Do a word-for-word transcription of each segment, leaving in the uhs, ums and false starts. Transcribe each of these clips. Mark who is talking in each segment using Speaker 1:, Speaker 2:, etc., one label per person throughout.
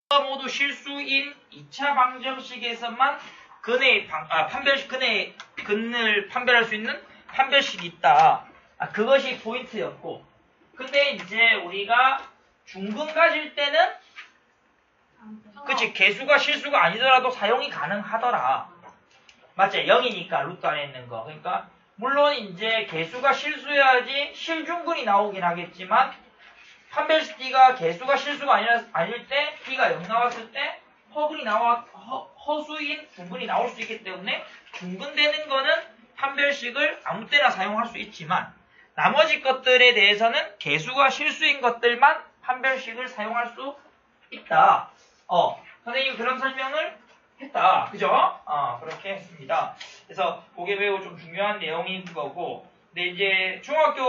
Speaker 1: 모두 실수인 이 차 방정식에서만 근의 방, 아, 판별식 근의 근을 판별할 수 있는 판별식이 있다. 아, 그것이 포인트였고, 근데 이제 우리가 중근 가질 때는 그치 개수가 실수가 아니더라도 사용이 가능하더라. 맞지? 영이니까 루트 안에 있는 거. 그러니까 물론 이제 개수가 실수여야지 실중근이 나오긴 하겠지만 판별식 D가 개수가 실수가 아니라, 아닐 때 D가 영 나왔을 때 허근이 나와 허, 허수인 중근이 나올 수 있기 때문에 중근되는 거는 판별식을 아무 때나 사용할 수 있지만 나머지 것들에 대해서는 개수가 실수인 것들만 판별식을 사용할 수 있다. 어, 선생님이 그런 설명을 했다. 그죠? 어, 그렇게 했습니다. 그래서 그게 매우 좀 중요한 내용인 거고, 근데 이제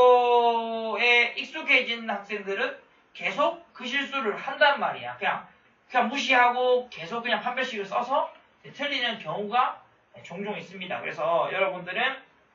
Speaker 1: 중학교에 익숙해진 학생들은 계속 그 실수를 한단 말이야. 그냥, 그냥 무시하고 계속 그냥 판별식을 써서 틀리는 경우가 종종 있습니다. 그래서 여러분들은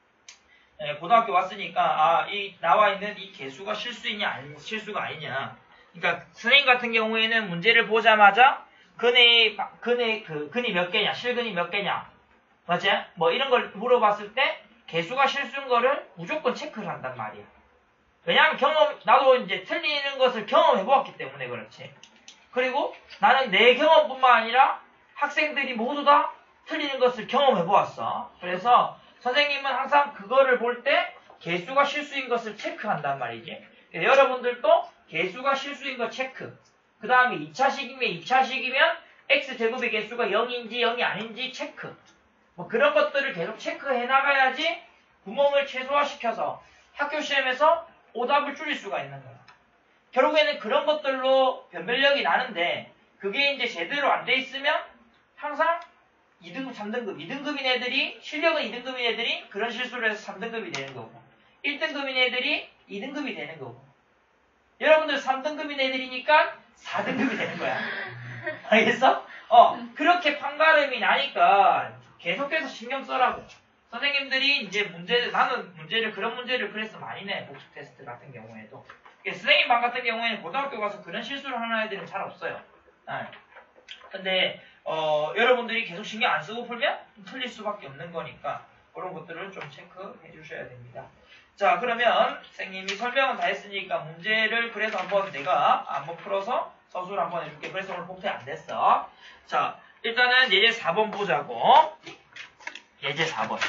Speaker 1: 고등학교 왔으니까, 아, 이, 나와 있는 이 개수가 실수이냐, 아니, 실수가 아니냐. 그러니까 선생님 같은 경우에는 문제를 보자마자 근의 근의 그 근이 몇 개냐, 실근이 몇 개냐, 맞지? 뭐 이런 걸 물어봤을 때 개수가 실수인 거를 무조건 체크를 한단 말이야. 왜냐하면 경험 나도 이제 틀리는 것을 경험해 보았기 때문에 그렇지. 그리고 나는 내 경험뿐만 아니라 학생들이 모두 다 틀리는 것을 경험해 보았어. 그래서 선생님은 항상 그거를 볼 때 개수가 실수인 것을 체크한단 말이지. 여러분들도 개수가 실수인 거 체크. 그 다음에 이 차식이면 이 차식이면 x제곱의 개수가 영인지 영이 아닌지 체크. 뭐 그런 것들을 계속 체크해 나가야지 구멍을 최소화시켜서 학교 시험에서 오답을 줄일 수가 있는 거야. 결국에는 그런 것들로 변별력이 나는데 그게 이제 제대로 안 돼 있으면 항상 이 등급, 삼 등급, 이 등급인 애들이 실력은 이 등급인 애들이 그런 실수를 해서 삼 등급이 되는 거고 일 등급인 애들이 이 등급이 되는 거고 여러분들 삼 등급인 애들이니까 사 등급이 되는 거야. 알겠어? 어, 그렇게 판가름이 나니까 계속해서 신경 써라고. 선생님들이 이제 문제, 나는 문제를, 그런 문제를 그래서 많이 내, 복습 테스트 같은 경우에도. 선생님 반 같은 경우에는 고등학교 가서 그런 실수를 하는 애들은 잘 없어요. 네. 근데, 어, 여러분들이 계속 신경 안 쓰고 풀면 틀릴 수밖에 없는 거니까, 그런 것들을 좀 체크해 주셔야 됩니다. 자, 그러면 선생님이 설명은 다 했으니까 문제를 그래서 한번 내가 한번 풀어서 서술을 한번 해줄게. 그래서 오늘 복습 안 됐어. 자, 일단은 예제 사 번 보자고. 예제 사 번.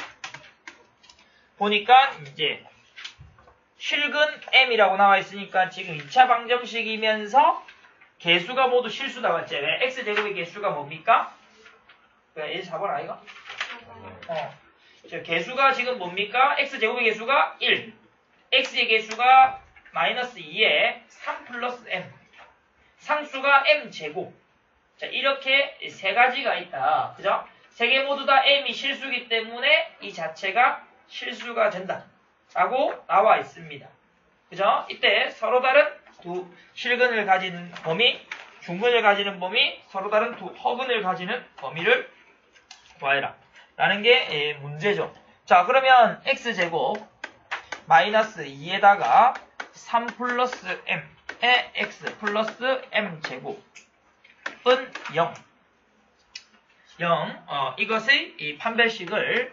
Speaker 1: 보니까 이제 실근 M이라고 나와 있으니까 지금 이 차 방정식이면서 개수가 모두 실수다. 맞지? 왜? X제곱의 개수가 뭡니까? 왜? 예제 사 번 아이가? 어. 자, 개수가 지금 뭡니까? X제곱의 개수가 일. X의 개수가 마이너스 이에 삼 플러스 M. 상수가 M제곱. 자, 이렇게 세 가지가 있다. 그죠? 세 개 모두 다 M이 실수이기 때문에 이 자체가 실수가 된다. 라고 나와 있습니다. 그죠? 이때 서로 다른 두 실근을 가진 범위, 중근을 가지는 범위, 서로 다른 두 허근을 가지는 범위를 구하여라. 라는 게 문제죠. 자, 그러면 X제곱 마이너스 이에다가 삼 플러스 M의 X 플러스 M제곱은 영. 영, 어, 이것의 이 판별식을,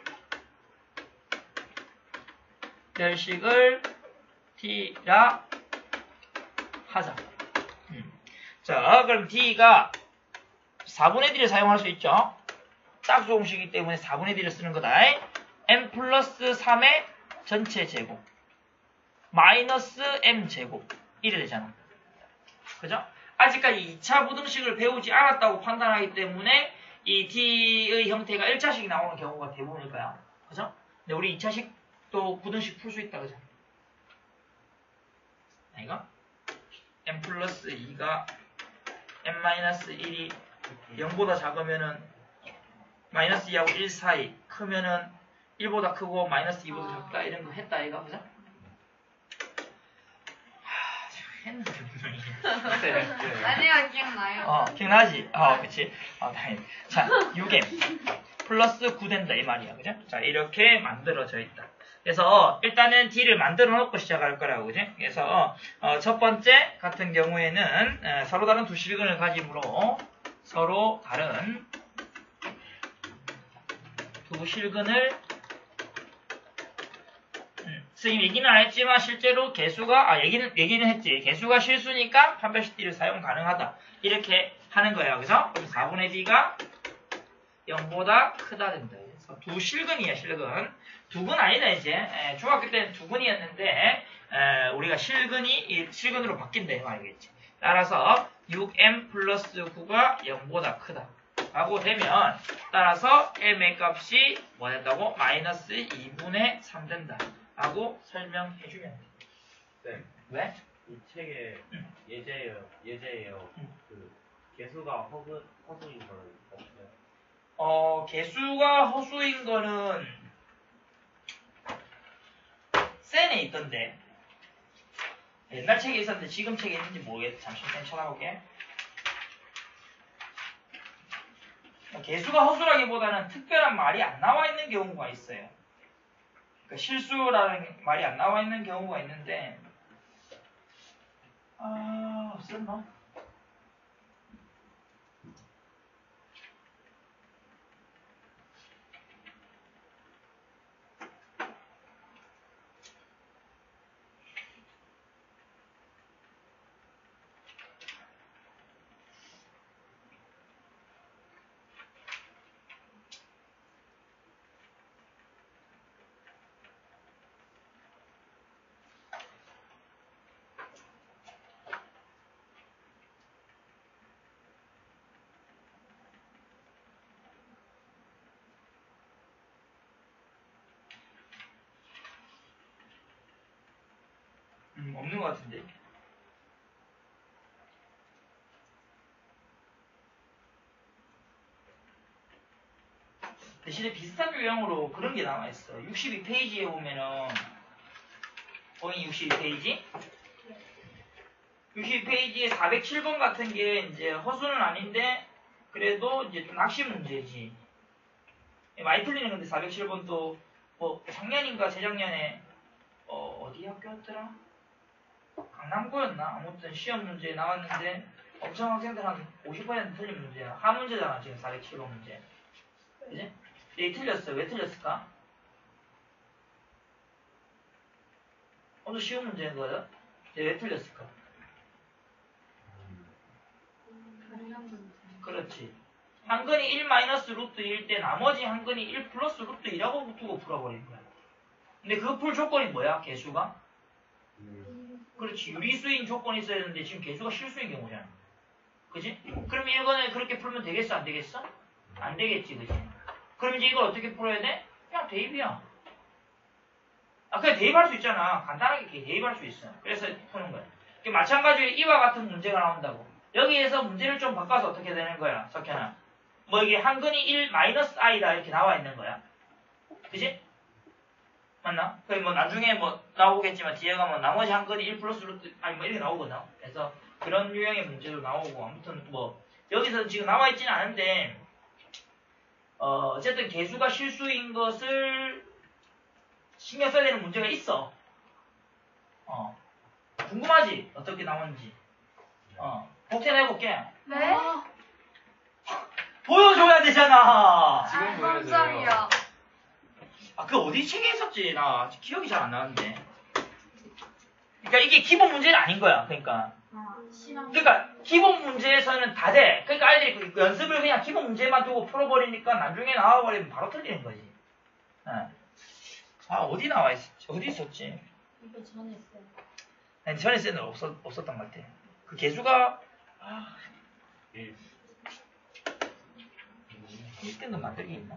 Speaker 1: 판별식을 D라 하자. 음. 자, 그럼 D가 사분의 D를 사용할 수 있죠. 짝수 공식이기 때문에 사분의 D를 쓰는 거다. M 플러스 삼의 전체 제곱. 마이너스 M 제곱. 이래 되잖아. 그죠? 아직까지 이 차 부등식을 배우지 않았다고 판단하기 때문에 이 D의 형태가 일 차식이 나오는 경우가 대부분일 거야. 그죠? 근데 우리 이 차식도 부등식 풀 수 있다. 그죠? 이거? M 플러스 이가 M 마이너스 일이 영보다 작으면은 마이너스 이하고 일 사이 크면은 일보다 크고 마이너스 이보다 작다 이런 거 했다 이거 그죠? 하, 했는데 분명히
Speaker 2: 아니요 기억나요.
Speaker 1: 어 기억나지? 어 그치? 어 다행이다. 자 육 엠 플러스 구 된다 이 말이야 그죠? 자 이렇게 만들어져 있다. 그래서 일단은 D를 만들어 놓고 시작할 거라고 그지? 그래서 어, 첫 번째 같은 경우에는 에, 서로 다른 두 실근을 가지므로 서로 다른 두 실근을 음, 선생님 얘기는 안 했지만 실제로 개수가 아 얘기는 얘기는 했지. 개수가 실수니까 판별식 D를 사용 가능하다. 이렇게 하는 거예요. 그래서 사분의 D가 영보다 크다 된다. 그래서 두 실근이야 실근. 두근 아니다 이제. 에, 중학교 때는 두근이었는데 에, 우리가 실근이 실근으로 바뀐다 말이겠지. 따라서 육 엠 플러스 구가 영보다 크다. 라고 되면 따라서 m의 값이 뭐 된다고? 마이너스 이분의 삼 된다. 라고 설명해주면 돼.
Speaker 3: 네.
Speaker 1: 왜?
Speaker 3: 이 책에
Speaker 1: 응.
Speaker 3: 예제예요. 예제예요.
Speaker 1: 응.
Speaker 3: 그 개수가 허그 허수인 거는 없어요.
Speaker 1: 어, 개수가 허수인 거는 센에 있던데. 옛날 책에 있었는데 지금 책에 있는지 모르겠어. 잠시만 찾아볼게. 개수가 허수라기보다는 특별한 말이 안 나와 있는 경우가 있어요. 그러니까 실수라는 말이 안 나와 있는 경우가 있는데 아 없었나? 음, 없는 것 같은데. 대신에 비슷한 유형으로 그런 게 나와 있어. 육십이 페이지에 보면은 거의 육십이 페이지? 육십이 페이지에 사백칠 번 같은 게 이제 허수는 아닌데 그래도 이제 좀 낚시 문제지. 많이 틀리는 건데 사백칠 번도 뭐 작년인가 재작년에 어, 어디 학교였더라? 강남고였나? 아무튼 시험 문제에 나왔는데 엄청 학생들 한 오십 퍼센트 틀린 문제야. 하 문제잖아 지금 사백칠 번 문제. 그지? 얘 틀렸어. 왜 틀렸을까? 엄청 쉬운 문제인 거야. 얘 왜 틀렸을까? 그렇지. 한 근이 일 마이너스 루트 일일 때 나머지 한 근이 일 플러스 루트 이라고 두고 풀어버린 거야. 근데 그 풀 조건이 뭐야? 개수가? 그렇지. 유리수인 조건이 있어야 되는데 지금 개수가 실수인 경우잖아. 그지? 그럼 이거는 그렇게 풀면 되겠어? 안 되겠어? 안 되겠지. 그지? 그럼 이제 이걸 어떻게 풀어야 돼? 그냥 대입이야. 아, 그냥 대입할 수 있잖아. 간단하게 대입할 수 있어. 그래서 푸는 거야. 마찬가지로 이와 같은 문제가 나온다고. 여기에서 문제를 좀 바꿔서 어떻게 되는 거야? 석현아. 뭐 이게 한 근이 일 마이너스 i다 이렇게 나와 있는 거야. 그지? 맞나? 그 뭐 나중에 뭐 나오겠지만 뒤에 가면 나머지 한 근이 일 플러스 루트 아니 뭐 이렇게 나오거든. 그래서 그런 유형의 문제도 나오고 아무튼 뭐 여기서 지금 나와 있지는 않은데 어 어쨌든 개수가 실수인 것을 신경 써야 되는 문제가 있어. 어 궁금하지? 어떻게 나오는지. 어 복사 해볼게.
Speaker 2: 네?
Speaker 1: 보여줘야 되잖아.
Speaker 3: 지금
Speaker 2: 아,
Speaker 3: 보여줘요.
Speaker 2: 깜짝이야.
Speaker 1: 아, 그 어디 책에 있었지? 나 기억이 잘 안 나는데. 그러니까 이게 기본 문제는 아닌 거야. 그러니까. 그러니까 기본 문제에서는 다 돼. 그러니까 아이들이 그 연습을 그냥 기본 문제만 두고 풀어버리니까 나중에 나와버리면 바로 틀리는 거지. 네. 아 어디 나와 있었지? 어디 있었지?
Speaker 4: 이거 전에 있어요.
Speaker 1: 아니 전에 쓰는 없었 없었던 것 같아. 그 개수가 아
Speaker 3: 일.
Speaker 1: 일 등급 만들기 있나?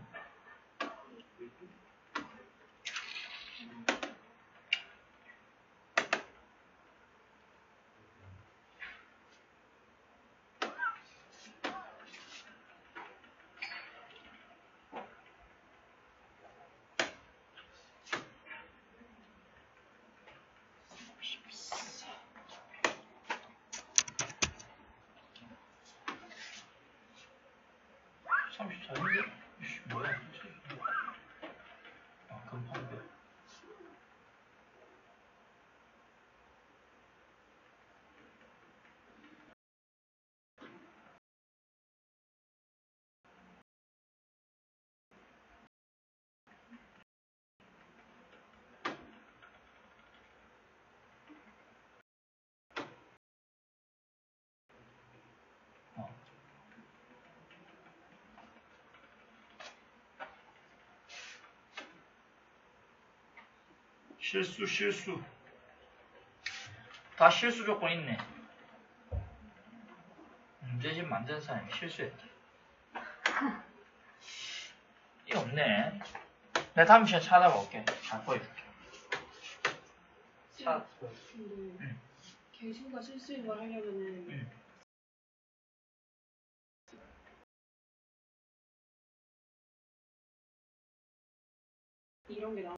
Speaker 1: 삼십사인데? 뭐야? 아, 금판별. 실수 실수 다 실수 조건 있네. 문제집 만든 사람이 실수했다. 이거 없네. 내가 다음 시간에 찾아볼게. 잘 보여줄게.
Speaker 3: 차.
Speaker 4: 근데
Speaker 1: 응.
Speaker 4: 개수가 실수인 걸 하려면은
Speaker 1: 응.
Speaker 4: 이런 게 나와.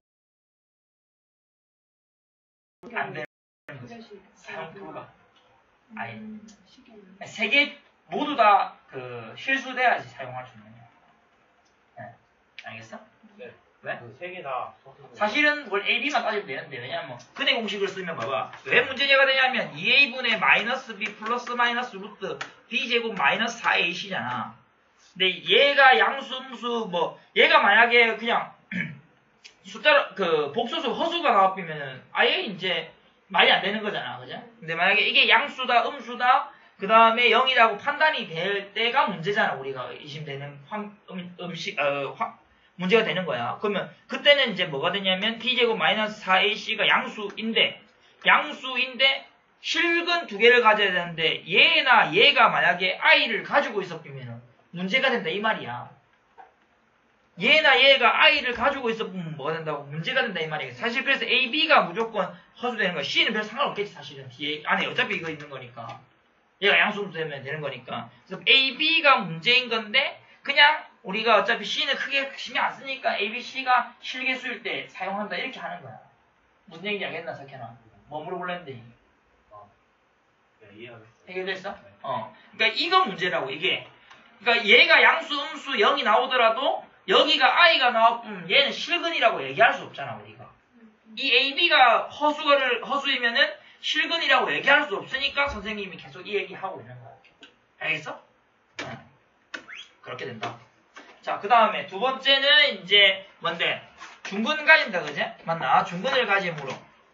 Speaker 1: 안 되는
Speaker 4: 거지.
Speaker 1: 사용 불가. 아니.
Speaker 4: 음, 신기하네.
Speaker 1: 세 개 모두 다 그 실수돼야지 사용할 수 있는 거야. 네. 알겠어?
Speaker 3: 네.
Speaker 1: 왜?
Speaker 3: 그세 개 다 허수.
Speaker 1: 사실은 뭘 A, B만 따지면 되는데, 왜냐면 근해 공식을 쓰면 봐봐. 왜 문제제가 되냐면 이 에이분의 마이너스 B 플러스 마이너스 루트 B제곱 마이너스 사 에이씨잖아. 근데 얘가 양수, 음수, 뭐 얘가 만약에 그냥 숫자 그 복소수 허수가 나왔으면 아예 이제 말이 안 되는 거잖아, 그죠? 근데 만약에 이게 양수다, 음수다, 그 다음에 영이라고 판단이 될 때가 문제잖아, 우리가 의심되는 황, 음, 음식, 어, 황, 문제가 되는 거야. 그러면 그때는 이제 뭐가 되냐면 B제곱 마이너스 사 에이씨가 양수인데, 양수인데 실근 두 개를 가져야 되는데 얘나 얘가 만약에 I를 가지고 있었으면 문제가 된다 이 말이야. 얘나 얘가 I를 가지고 있었으면 뭐가 된다고? 문제가 된다 이 말이야. 사실 그래서 A, B가 무조건 허수되는 거야. C는 별 상관없겠지 사실은. 뒤에 안에 어차피 이거 있는 거니까. 얘가 양수로 되면 되는 거니까. 그래서 A, B가 문제인 건데 그냥 우리가 어차피 C는 크게 신경 안 쓰니까 A, B, C가 실계수일 때 사용한다 이렇게 하는 거야. 무슨 얘기인지 알겠나 석현아? 뭐 물어볼랬는데
Speaker 3: 네, 이해하겠어요.
Speaker 1: 해결됐어? 어. 그러니까 이거 문제라고 이게. 그러니까 얘가 양수, 음수, 영이 나오더라도 여기가 I가 나왔으면 얘는 실근이라고 얘기할 수 없잖아 우리가. 이 A, B가 허수를 허수이면은 실근이라고 얘기할 수 없으니까 선생님이 계속 이 얘기하고 있는 거야. 알겠어? 응. 그렇게 된다. 자, 그 다음에 두 번째는 이제 뭔데? 중근 가진다, 그지? 맞나? 중근을 가짐으로.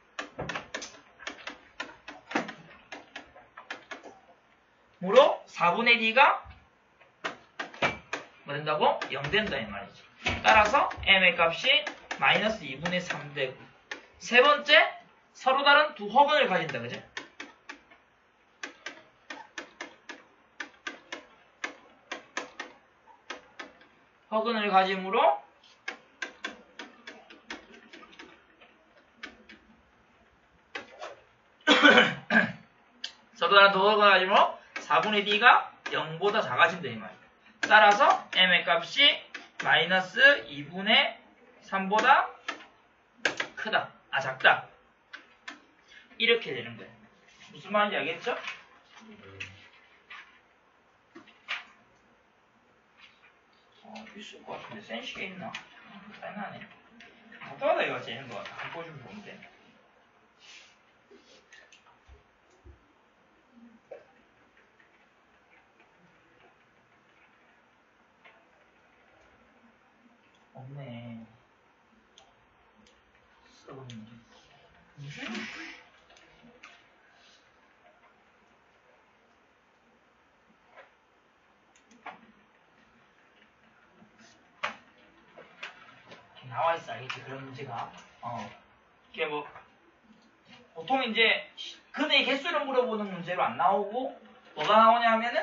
Speaker 1: 무로 사분의 D가 뭐 된다고? 영 된다, 이 말이지. 따라서 M의 값이 마이너스 이분의 삼 되고. 세 번째, 서로 다른 두 허근을 가진다, 그지? 허근을 가짐으로 서로 다른 두 허근을 가짐으로 사분의 D가 영보다 작아진다, 이 말이야. 따라서 M의 값이 마이너스 이분의 삼보다 크다. 아, 작다. 이렇게 되는 거예요. 무슨 말인지 알겠죠? 어, 있을 것 같은데, 센시가 있나? 짜증나네. 답답하다, 이거 재는 거. 안 보여주면 좋은데. 없네. 썩었네. 나와있어, 알겠지? 그런 문제가. 어. 이게 뭐, 보통 이제, 근의 개수를 물어보는 문제로 안 나오고, 뭐가 나오냐 하면은,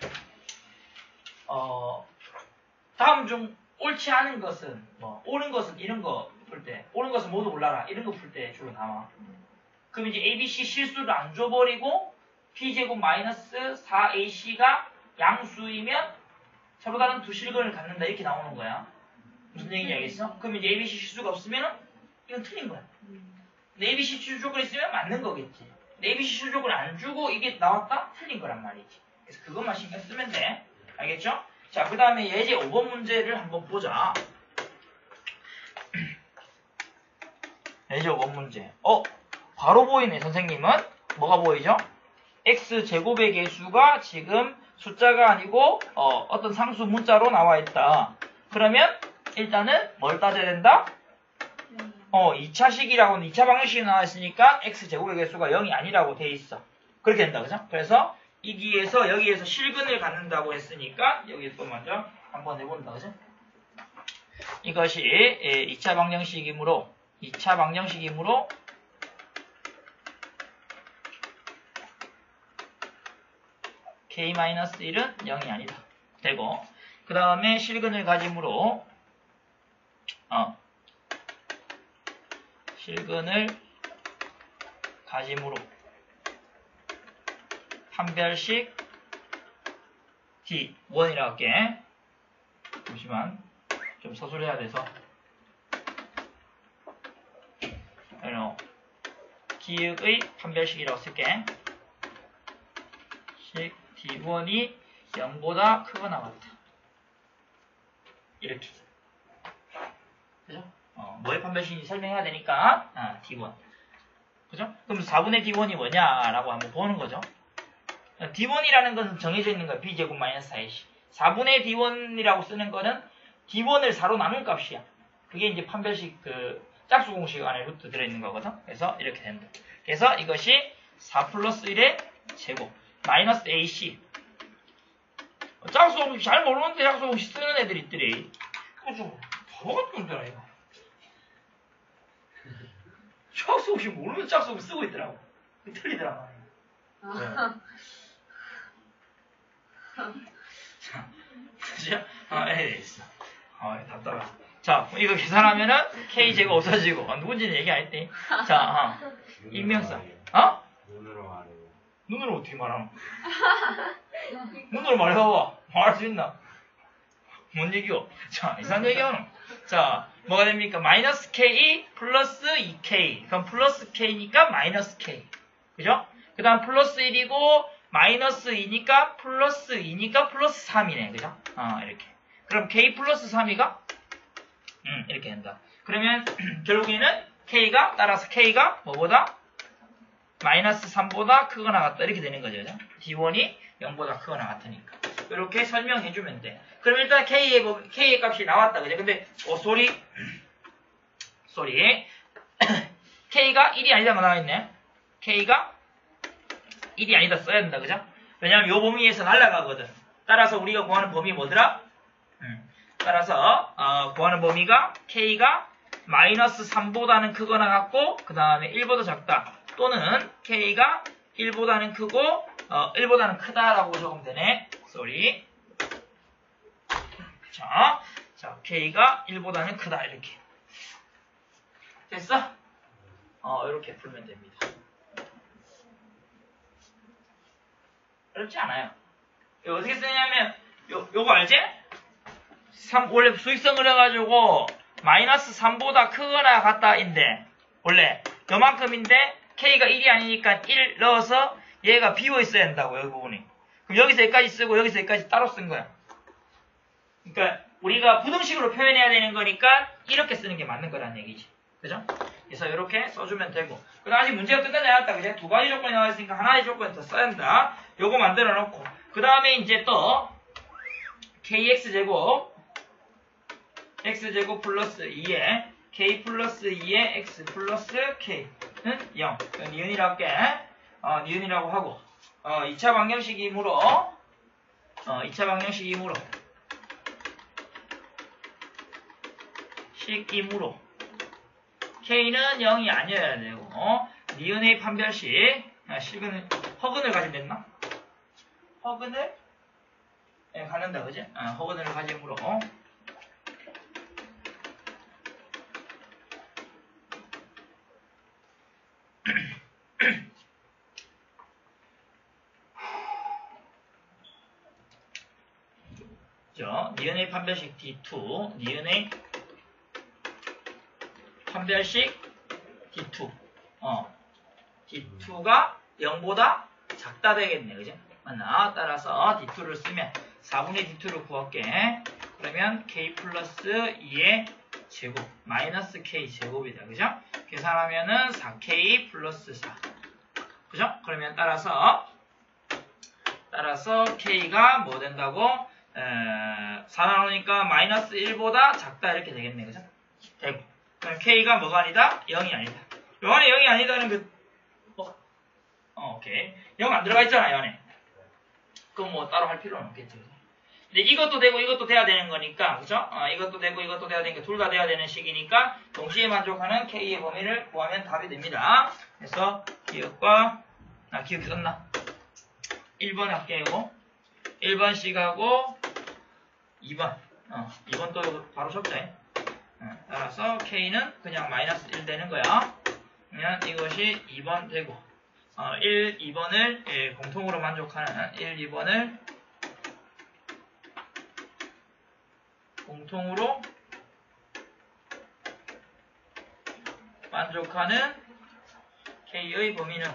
Speaker 1: 어, 다음 중 옳지 않은 것은, 뭐, 옳은 것은 이런 거 풀 때, 옳은 것은 모두 골라라. 이런 거 풀 때 주로 나와. 그럼 이제 A, B, C 실수를 안 줘버리고, P제곱 마이너스 사 에이씨가 양수이면 서로 다른 두 실근을 갖는다. 이렇게 나오는 거야. 무슨 얘기인지 알겠어? 그럼 이제 A, B, C 실수가 없으면 이건 틀린 거야. 근데 A, B, C 실수조건이 있으면 맞는 거겠지. 근데 A, B, C 실수조건을 안 주고 이게 나왔다? 틀린 거란 말이지. 그래서 그것만 신경 쓰면 돼. 알겠죠? 자, 그 다음에 예제 오 번 문제를 한번 보자. 예제 오 번 문제. 어? 바로 보이네, 선생님은. 뭐가 보이죠? x제곱의 개수가 지금 숫자가 아니고 어, 어떤 상수 문자로 나와 있다. 그러면 일단은 뭘 따져야 된다? 어, 이 차식이라고는 이 차 방정식이 나와 있으니까 x제곱의 개수가 영이 아니라고 돼 있어. 그렇게 된다, 그죠? 그래서 이기에서 여기에서 실근을 갖는다고 했으니까 여기 또 먼저 한번 해본다, 그죠? 이것이 이 차 방정식이므로 이 차 방정식이므로 k 마이너스 일은 영이 아니다. 되고 그 다음에 실근을 가짐으로 어, 실근을 가짐으로 판별식 디 원이라고 할게. 잠시만 좀 서술해야 돼서 어, 기역의 판별식이라고 쓸게. 식 디 원이 영보다 크거나 같다. 이렇게. 그죠? 어, 뭐의 판별식인지 설명해야 되니까 아, 디 원. 그죠? 그럼 사분의 디 원이 뭐냐라고 한번 보는 거죠. 디 원이라는 것은 정해져 있는 거야. b제곱 마이너스 사이씨. 사분의 디 원이라고 쓰는 거는 디 원을 사로 나눈 값이야. 그게 이제 판별식 그 짝수 공식 안에 루트 들어있는 거거든. 그래서 이렇게 된다. 그래서 이것이 사 플러스 일의 제곱 마이너스 에이씨. 짝수 공식 잘 모르는데 짝수 공식 쓰는 애들이 있더래. 그거 좀 바보 같은 놈들아 이거. 짝수 공식 모르면 짝수 공식 쓰고 있더라고. 틀리더라고.
Speaker 2: 아,
Speaker 1: 자, 그죠? 아, 에 있어. 아, 답답해. 자, 이거 계산하면은 k제곱 없어지고 어, 누군지는 얘기 안 했대. 자, 어. 인명사. 어?
Speaker 3: 눈으로 말해요.
Speaker 1: 눈으로 어떻게 말하노? 눈으로 말해봐봐. 말할 수 있나? 뭔 얘기요? 자, 이상한 얘기하노. 자, 뭐가 됩니까? 마이너스 k 플러스 이 케이. 그럼 플러스 k니까 마이너스 k. 그죠? 그 다음 플러스 일이고 마이너스 이니까 플러스 이니까 플러스 삼이네. 그죠? 어, 이렇게. 그럼 k 플러스 삼이가 음, 이렇게 된다. 그러면 결국에는 k가 따라서 k가 뭐보다 마이너스 삼보다 크거나 같다. 이렇게 되는 거죠. 그죠? 디 원이 영보다 크거나 같으니까. 이렇게 설명해주면 돼. 그럼 일단 k의, k의 값이 나왔다. 그죠? 근데 어 소리 소리 k가 일이 아니다가 나와있네. k가 일이 아니다 써야 된다. 그죠? 왜냐면 요 범위에서 날아가거든. 따라서 우리가 구하는 범위 뭐더라? 음. 따라서 어, 구하는 범위가 k가 마이너스 삼보다는 크거나 같고 그 다음에 일보다 작다. 또는 k가 일보다는 크고 어, 일보다는 크다라고 적으면 되네. 쏘리. 자, 자 k가 일보다는 크다. 이렇게. 됐어? 어, 이렇게 풀면 됩니다. 어렵지 않아요. 이거 어떻게 쓰냐면 요, 요거 알지? 삼, 원래 수익성을 해가지고 마이너스 삼보다 크거나 같다인데 원래 요만큼인데 k가 일이 아니니까 일 넣어서 얘가 비워 있어야 된다고. 여기 부분이. 그럼 여기서 여기까지 쓰고 여기서 여기까지 따로 쓴 거야. 그러니까 우리가 부등식으로 표현해야 되는 거니까 이렇게 쓰는 게 맞는 거란 얘기지. 그죠? 그래서 이렇게 써주면 되고. 그럼 아직 문제가 끝나지 않았다. 그죠? 두 가지 조건이 나와있으니까 하나의 조건을 더 써야 한다. 요거 만들어 놓고. 그 다음에 이제 또 kx제곱 x제곱 플러스 이에 k 플러스 이에 x 플러스 k는 영. 니은이라고 할게. 어, 니은이라고 하고. 어, 이 차 방정식이므로 어, 이 차 방정식이므로 식이므로 k는 영이 아니어야 되고 어? 니은의 판별식 아, 식은 허근을 가지면 됐나? 허근을 예, 갖는다 그지? 아, 허근을 가지므로 저 니은의 판별식 디 투 니은의 판별식 디 투 어, 디 투가 영보다 작다 되겠네. 그죠? 맞나? 따라서 디 투를 쓰면 사분의 디 투를 구할게. 그러면 k 플러스 이의 제곱 마이너스 k 제곱이다. 그죠? 계산하면은 사 케이 플러스 사. 그죠? 그러면 따라서 따라서 k가 뭐 된다고? 에, 사 나누니까 마이너스 일보다 작다 이렇게 되겠네. 그죠? 되고. 그럼 k가 뭐가 아니다? 영이 아니다. 요 안에 영이 아니다는 그 어, 어 오케이. 영 안 들어가 있잖아, 요 안에. 그럼 뭐 따로 할 필요는 없겠지. 근데 이것도 되고 이것도 돼야 되는 거니까, 그죠? 어, 이것도 되고 이것도 돼야 되니까 둘 다 돼야 되는 식이니까 동시에 만족하는 K의 범위를 구하면 답이 됩니다. 그래서 기억과, 아, 기억이 썼나? 일 번 할게요. 일 번 식하고 이 번. 어, 이 번 또 바로 적자. 어, 따라서 K는 그냥 마이너스 일 되는 거야. 그러면 이것이 이 번 되고, 어, 일, 이 번을 예, 공통으로 만족하는 일, 이 번을 공통으로 만족하는 K의 범위는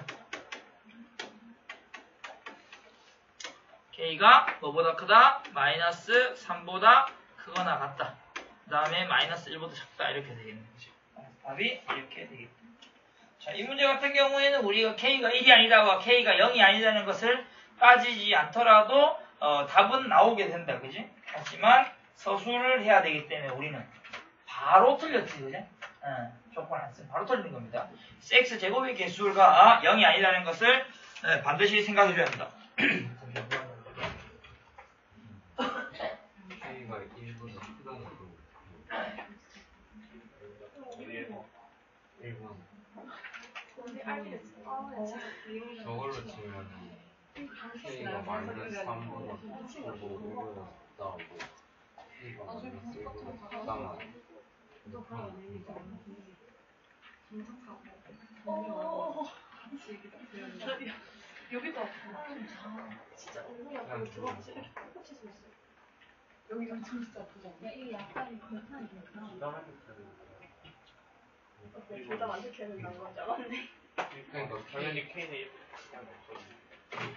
Speaker 1: K가 뭐보다 크다? 마이너스 삼보다 크거나 같다. 그 다음에 마이너스 일보다 작다. 이렇게 되겠는 거죠. 답이 이렇게 되겠다. 자, 이 문제 같은 경우에는 우리가 K가 일이 아니다와 K가 영이 아니라는 것을 따지지 않더라도 어, 답은 나오게 된다. 그지? 하지만 서술을 해야 되기 때문에 우리는 바로 틀렸지. 그지? 어, 조건 안 쓰면 바로 틀린 겁니다. X제곱의 개수가 영이 아니라는 것을 네, 반드시 생각해 줘야 한다.
Speaker 5: K가 일보다 크다는 거. 일 번. 저걸로 치면 K가 마이너스 삼보다 크고 일보다 작다고 K가 마이너스 일보다 작다만
Speaker 4: 여기도 진짜 엉덩이가 들어가서 이렇게 꽂힐 수 있어요. 여기가 진짜 아프지 않나?
Speaker 2: 이게 약간 괜찮으니까.
Speaker 4: 둘 다 만족해야 된다는 건지 알았네.
Speaker 5: 그러니까
Speaker 3: 당연히 K는 이렇게 그냥 없어.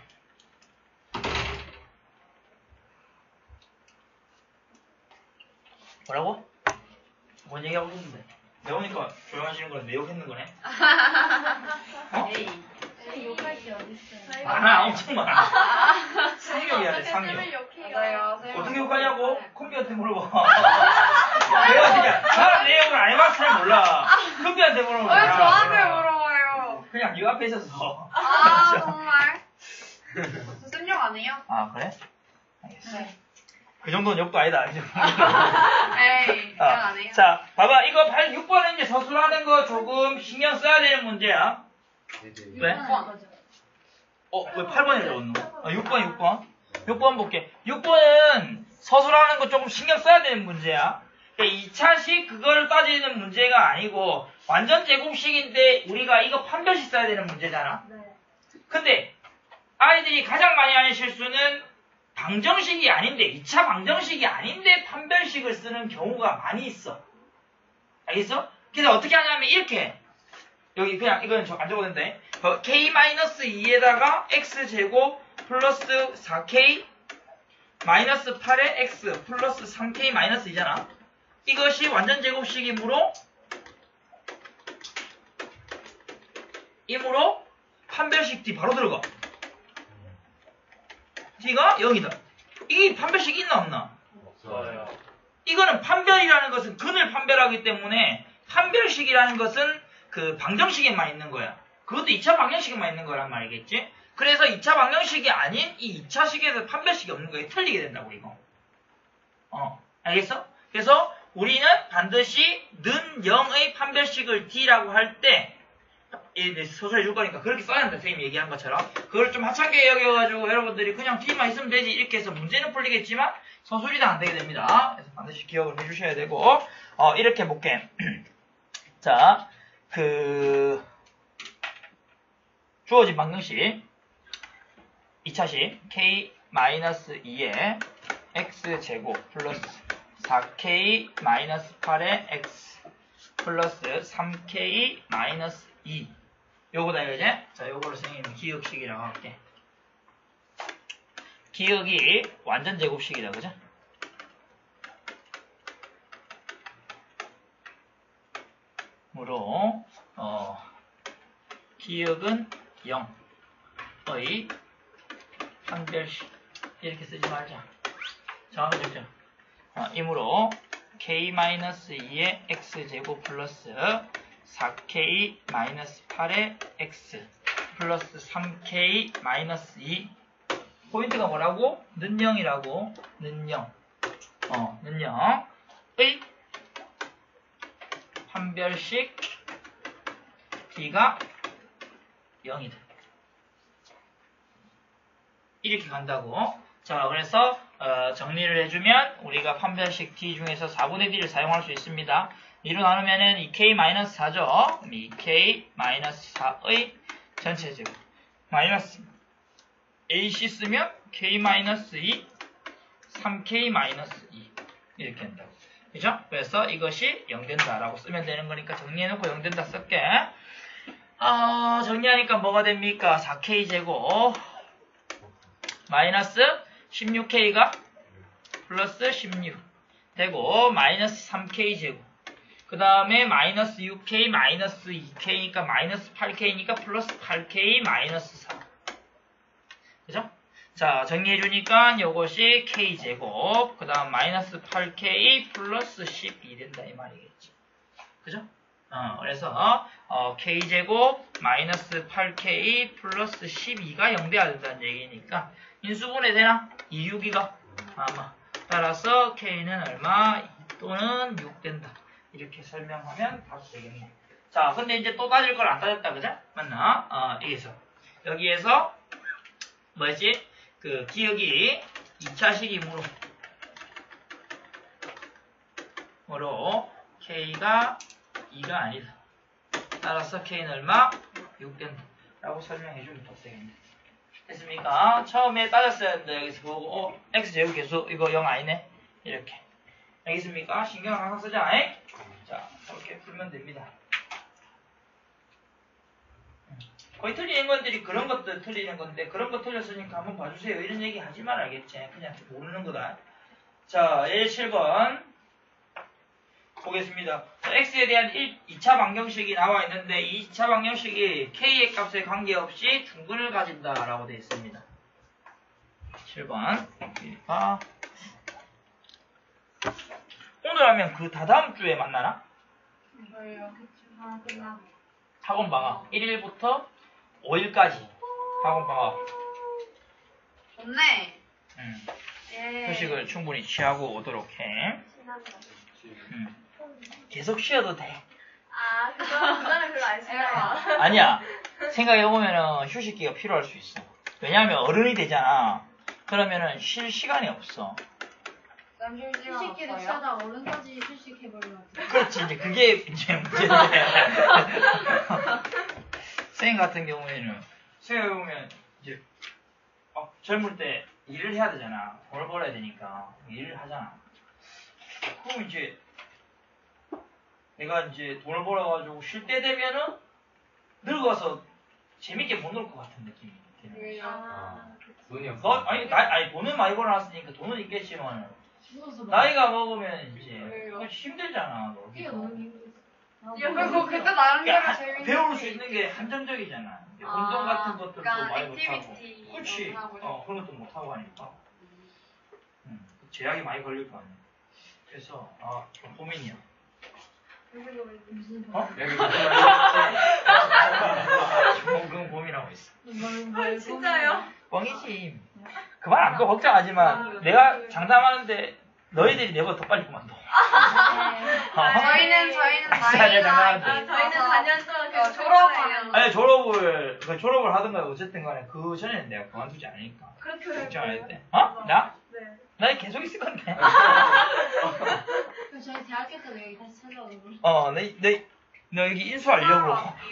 Speaker 1: 뭐라고? 뭔 얘기하고 있는데? 배우니까 조용하시는 거는 내 욕했는 거네? 어?
Speaker 2: 에이, 욕할 게 어딨어요.
Speaker 1: 많아, 엄청 많아. 상욕이야 돼, 상욕.
Speaker 2: 맞아요.
Speaker 1: 어떻게 욕하냐고? 콤비한테 물어봐. 내가 그냥 나는 내용을 안 해봐서 잘 몰라. 콤비한테 물어봐.
Speaker 2: 왜 저한테 물어봐요?
Speaker 1: 그냥 네 앞에 있어서.
Speaker 2: 아, 정말. 저 쌤용 아니에요?
Speaker 1: 아, 그래? 알겠어.
Speaker 2: 네.
Speaker 1: 그 정도는 욕도 아니다. 이제.
Speaker 2: 에이, 그건
Speaker 1: 아,
Speaker 2: 아니에요.
Speaker 1: 자, 봐봐. 이거 육 번은 이제 서술하는 거 조금 신경 써야 되는 문제야. 왜? 어, 왜 팔 번에 적었노? 아, 육 번, 육 번. 육 번 볼게. 육 번은 서술하는 거 조금 신경 써야 되는 문제야. 이 차식 그거를 따지는 문제가 아니고 완전 제곱식인데 우리가 이거 판별식 써야 되는 문제잖아. 근데 아이들이 가장 많이 하는 실수는 방정식이 아닌데 이 차 방정식이 아닌데 판별식을 쓰는 경우가 많이 있어. 알겠어? 그래서 어떻게 하냐면 이렇게 여기 그냥 이건 안 적어도 된다. K 마이너스 이에다가 X제곱 플러스 사 K 마이너스 팔에 X 플러스 삼 K 마이너스 이잖아. 이것이 완전 제곱식이므로 이므로 판별식 D 바로 들어가. D가 영이다. 이 판별식 있나 없나?
Speaker 3: 없어요.
Speaker 1: 이거는 판별이라는 것은 근을 판별하기 때문에 판별식이라는 것은 그 방정식에만 있는 거야. 그것도 이 차 방정식에만 있는 거란 말이겠지? 그래서 이 차 방정식이 아닌 이 이 차식에서 판별식이 없는 거에 틀리게 된다고 이거. 어, 알겠어? 그래서 우리는 반드시 는 영의 판별식을 D라고 할 때 소설해 줄 거니까 그렇게 써야 한다. 선생님이 얘기한 것처럼. 그걸 좀 하찮게 여겨가지고 여러분들이 그냥 D만 있으면 되지 이렇게 해서 문제는 풀리겠지만 서술이 다 안 되게 됩니다. 그래서 반드시 기억을 해주셔야 되고 어, 이렇게 볼게. 자, 그 주어진 방정식 이 차식 K 마이너스 이에 X제곱 플러스 사 K 마이너스 팔에 X 플러스 삼 K 마이너스 이 요거다 이거지? 자, 요거를 선생님이 기억식이라고 할게. 기억이 완전 제곱식이다, 그죠? 으로 어, 기억은 영의 판별식 이렇게 쓰지 말자. 정확히 적자. 어, 이므로 K 마이너스 이에 X제곱 플러스 사 K 마이너스 팔에 X 플러스 삼 K 마이너스 이 포인트가 뭐라고? 는 영이라고. 는 영. 어, 는 영의 판별식 D가 영이다. 이렇게 간다고. 자, 그래서 어, 정리를 해주면 우리가 판별식 D 중에서 사분의 D를 사용할 수 있습니다. 이로 나누면은 이 케이 마이너스 사죠. 이 케이 마이너스 사의 전체제곱 마이너스 에이씨 쓰면 K 마이너스 이, 삼 케이 마이너스 이 이렇게 한다고. 그죠? 그래서 이것이 영 된다라고 쓰면 되는 거니까 정리해놓고 영 된다 쓸게. 어, 정리하니까 뭐가 됩니까? 사 케이 제곱 마이너스 십육 케이가 플러스 십육 되고 마이너스 삼 케이 제곱 그 다음에 마이너스 육 케이 마이너스 이 케이니까 마이너스 팔 케이니까 플러스 팔 케이 마이너스 사. 그죠? 자, 정리해주니까 요것이 K제곱, 그 다음 마이너스 팔 케이 플러스 십이 된다, 이 말이겠지. 그죠? 어, 그래서, 어, K제곱 마이너스 팔 케이 플러스 십이가 영 돼야 된다는 얘기니까, 인수분해 되나? 이, 육이가? 아마. 따라서 K는 얼마? 이 또는 육 된다. 이렇게 설명하면 답이 되겠네. 자, 근데 이제 또 따질 걸 안 따졌다, 그죠? 맞나? 어, 여기서. 여기에서, 뭐였지? 그, 기억이 이 차식이므로, 으로, K가 이가 아니다. 따라서 K는 얼마? 육 된다. 라고 설명해주면 더 되겠네. 됐습니까? 처음에 따졌어야 했는데, 여기서 보고, 어, X제곱 계수, 이거 영 아니네? 이렇게. 알겠습니까? 신경 항상 쓰자, 잉? 자, 이렇게 풀면 됩니다. 거의 틀리는 것들이 그런 것들 틀리는 건데 그런 거 틀렸으니까 한번 봐주세요. 이런 얘기 하지 말 알겠지? 그냥 모르는 거다. 자, 일, 칠 번 보겠습니다. 자, X에 대한 일, 이 차 방정식이 나와 있는데 이 이 차 방정식이 K의 값에 관계없이 중근을 가진다 라고 되어 있습니다. 칠 번 아, 오늘 하면 그 다다음 주에 만나나?
Speaker 2: 저요. 아, 끝나.
Speaker 1: 학원 방학 일 일부터 오 일까지 학원 방학.
Speaker 2: 좋네.
Speaker 1: 음,
Speaker 2: 예.
Speaker 1: 휴식을 충분히 취하고 오도록 해. 음, 계속 쉬어도 돼.
Speaker 4: 아, 그거, 그거는 별로 안 싫어.
Speaker 1: 아니야. 생각해보면은 휴식기가 필요할 수 있어. 왜냐하면 어른이 되잖아. 그러면은 쉴 시간이 없어.
Speaker 2: 휴식기를 취하다 어른까지 휴식해버려.
Speaker 1: 그렇지, 이제 그게 이제 문제인데. 쌤 같은 경우에는, 생각해보면, 이제, 어, 젊을 때 일을 해야 되잖아. 돈을 벌어야 되니까. 일을 하잖아. 그럼 이제, 내가 이제 돈을 벌어가지고 쉴 때 되면은, 늙어서 재밌게 못 놀 것 같은 느낌이 드는 거지.
Speaker 5: 아, 돈이 없어.
Speaker 1: 너, 아니, 나, 아니, 돈은 많이 벌어놨으니까 돈은 있겠지만, 나이가 먹으면 이제, 힘들잖아, 너.
Speaker 2: 야, 그거 그때 나름대로
Speaker 1: 그러니까
Speaker 2: 재밌는
Speaker 1: 배울 수 있는 게 한정적이잖아. 운동 같은 것들도
Speaker 2: 그러니까
Speaker 1: 많이 못하고.
Speaker 2: 액티비티
Speaker 1: 그렇지.
Speaker 2: 못하고.
Speaker 1: 어, 그런 것도 못하고 하니까. 음, 제약이 많이 걸릴 거 아니야. 그래서, 아, 좀 고민이야. 어?
Speaker 5: 여기
Speaker 1: 그건 고민하고 있어.
Speaker 4: 아, 진짜요?
Speaker 1: 뻥이지. 그만 안 둬, 걱정하지 마. 내가 장담하는데, 너희들이 내보다 더 빨리 그만둬. 어?
Speaker 2: 저희는 저희는
Speaker 1: 아니,
Speaker 2: 나이가
Speaker 1: 장난하지.
Speaker 4: 아, 저희는 사 년 동안
Speaker 2: 어,
Speaker 4: 계속
Speaker 2: 졸업하면
Speaker 1: 아니, 졸업을, 그 졸업을 하든가, 어쨌든 간에, 그 전에는 내가 그만두지 않으니까.
Speaker 4: 그렇게
Speaker 1: 걱정 안 했대. 어? 나?
Speaker 4: 네.
Speaker 1: 나 계속 있을 건데.
Speaker 2: 저희 대학교 때도 여기 다시 찾아오고.
Speaker 1: 어, 너, 너, 너 여기 인수하려고.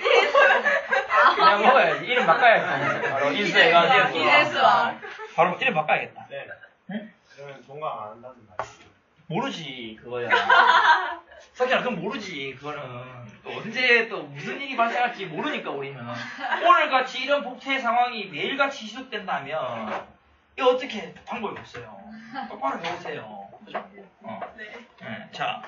Speaker 1: 그냥 먹어야지. 이름 바꿔야지. 바로 인수해가지고.
Speaker 4: 기대수학.
Speaker 1: 바로 이름 바꿔야겠다.
Speaker 3: 네.
Speaker 1: 응?
Speaker 3: 그러면 종강 안 한다는 말이에요.
Speaker 1: 모르지, 그거야. 석현아, 그건 모르지, 그거는. 또 언제 또 무슨 일이 발생할지 모르니까, 우리는. 오늘같이 이런 복퇴 상황이 매일같이 지속된다면, 이거 어떻게 방법이 없어요. 똑바로 해보세요. 그죠? 어.
Speaker 4: 네.
Speaker 1: 네, 자.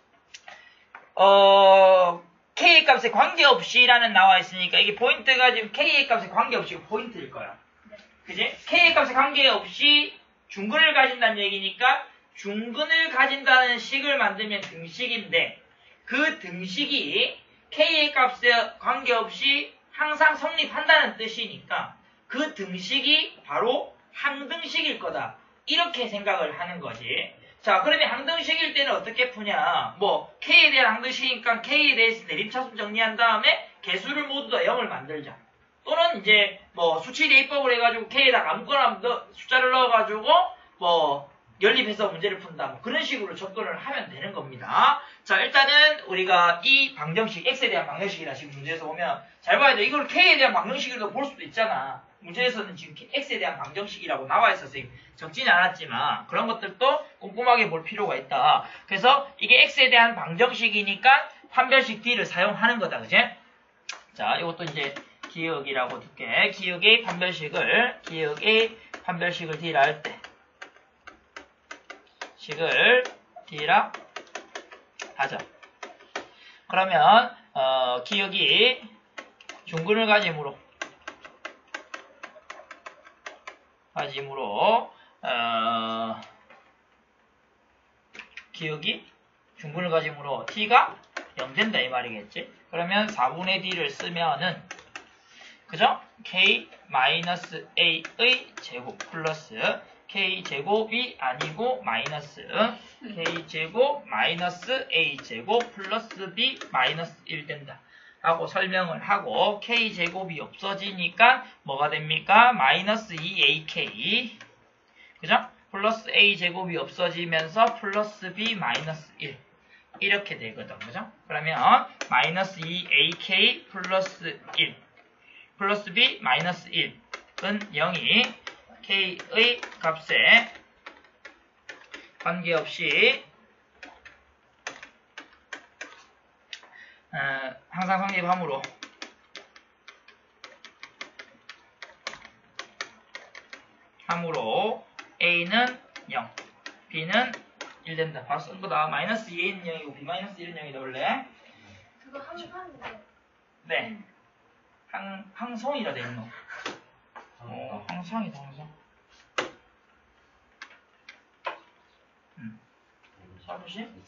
Speaker 1: 어, K의 값에 관계없이라는 나와 있으니까, 이게 포인트가 지금 K의 값에 관계없이 포인트일 거야. 그지? K의 값에 관계없이 중근을 가진다는 얘기니까, 중근을 가진다는 식을 만들면 등식인데 그 등식이 K의 값에 관계없이 항상 성립한다는 뜻이니까 그 등식이 바로 항등식일 거다. 이렇게 생각을 하는 거지. 자, 그러면 항등식일 때는 어떻게 푸냐? 뭐 K에 대한 항등식이니까 K에 대해서 내림차순 정리한 다음에 개수를 모두 다 영을 만들자. 또는 이제 뭐 수치 대입법을 해가지고 K에다가 아무거나 넣, 숫자를 넣어가지고 뭐 연립해서 문제를 푼다. 뭐 그런 식으로 접근을 하면 되는 겁니다. 자, 일단은 우리가 이 방정식, X에 대한 방정식이라 지금 문제에서 보면 잘 봐야 돼. 이걸 K에 대한 방정식으로도 볼 수도 있잖아. 문제에서는 지금 X에 대한 방정식이라고 나와 있어서 적지는 않았지만 그런 것들도 꼼꼼하게 볼 필요가 있다. 그래서 이게 X에 대한 방정식이니까 판별식 D를 사용하는 거다. 그지? 자, 이것도 이제 기억이라고 둘게. 기억의 판별식을, 기억의 판별식을 D라 할 때 식을 D라 하자. 그러면 어, 기억이 중근을 가짐으로 가짐으로 어, 기억이 중근을 가짐으로 T가 영 된다 이 말이겠지. 그러면 사분의 D를 쓰면은 그죠? K-A의 제곱 플러스 K제곱이 아니고 마이너스 K제곱 마이너스 A제곱 플러스 B 마이너스 일 된다 라고 설명을 하고 K제곱이 없어지니까 뭐가 됩니까? 마이너스 이 에이케이 그죠? 플러스 A제곱이 없어지면서 플러스 B 마이너스 일 이렇게 되거든. 그죠? 그러면 마이너스 이 에이케이 플러스 일 플러스 B 마이너스 일은 영이 K의 값에 관계없이 어, 항상 성립함으로 함으로 A는 영, B는 일 된다. 바로 쓴 거다. 마이너스 이 A는 영이고 B 마이너스 일은 영이다 원래.
Speaker 4: 그거 항상인데.
Speaker 1: 네. 항, 항성이라 돼 있노. 어, 항상이다, 항상. 음. 사부심?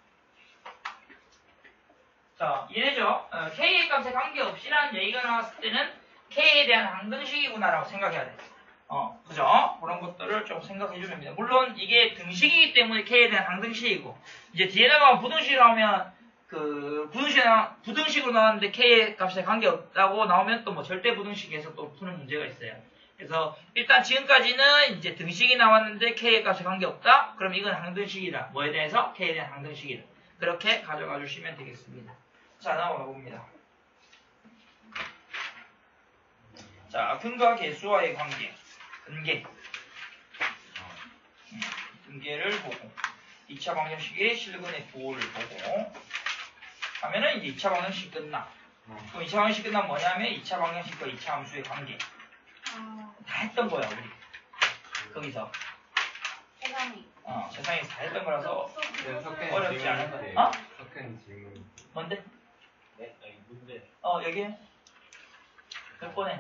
Speaker 1: 자, 이해되죠? 어, K의 값에 관계없이라는 얘기가 나왔을 때는 K에 대한 항등식이구나라고 생각해야 돼. 어, 그죠? 그런 것들을 좀 생각해주면 됩니다. 물론 이게 등식이기 때문에 K에 대한 항등식이고, 이제 뒤에다가 부등식 나오면, 그, 부등식, 부등식으로 나왔는데 K의 값에 관계없다고 나오면 또 뭐 절대 부등식에서 또 푸는 문제가 있어요. 그래서 일단 지금까지는 이제 등식이 나왔는데 K의 값에 관계없다? 그럼 이건 항등식이다. 뭐에 대해서? K에 대한 항등식이다. 그렇게 가져가 주시면 되겠습니다. 자, 넘어가 봅니다. 자, 근과 계수와의 관계. 근계. 음, 근계를 보고 이 차 방정식의 실근의 부호를 보고 하면은 이제 이 차 방정식 끝나. 그럼 이 차 방정식 끝나면 뭐냐면 이 차 방정식과 이 차 함수의 관계. 다 했던 거야, 우리. 거기서.
Speaker 2: 세상이.
Speaker 1: 어, 세상에서 다 했던 거라서
Speaker 5: 네, 석현이
Speaker 1: 어렵지
Speaker 5: 질문
Speaker 1: 않은
Speaker 5: 있어요.
Speaker 1: 거. 어?
Speaker 5: 석현이 질문.
Speaker 1: 뭔데?
Speaker 3: 네? 아니 문제
Speaker 1: 어, 여기 몇 번에?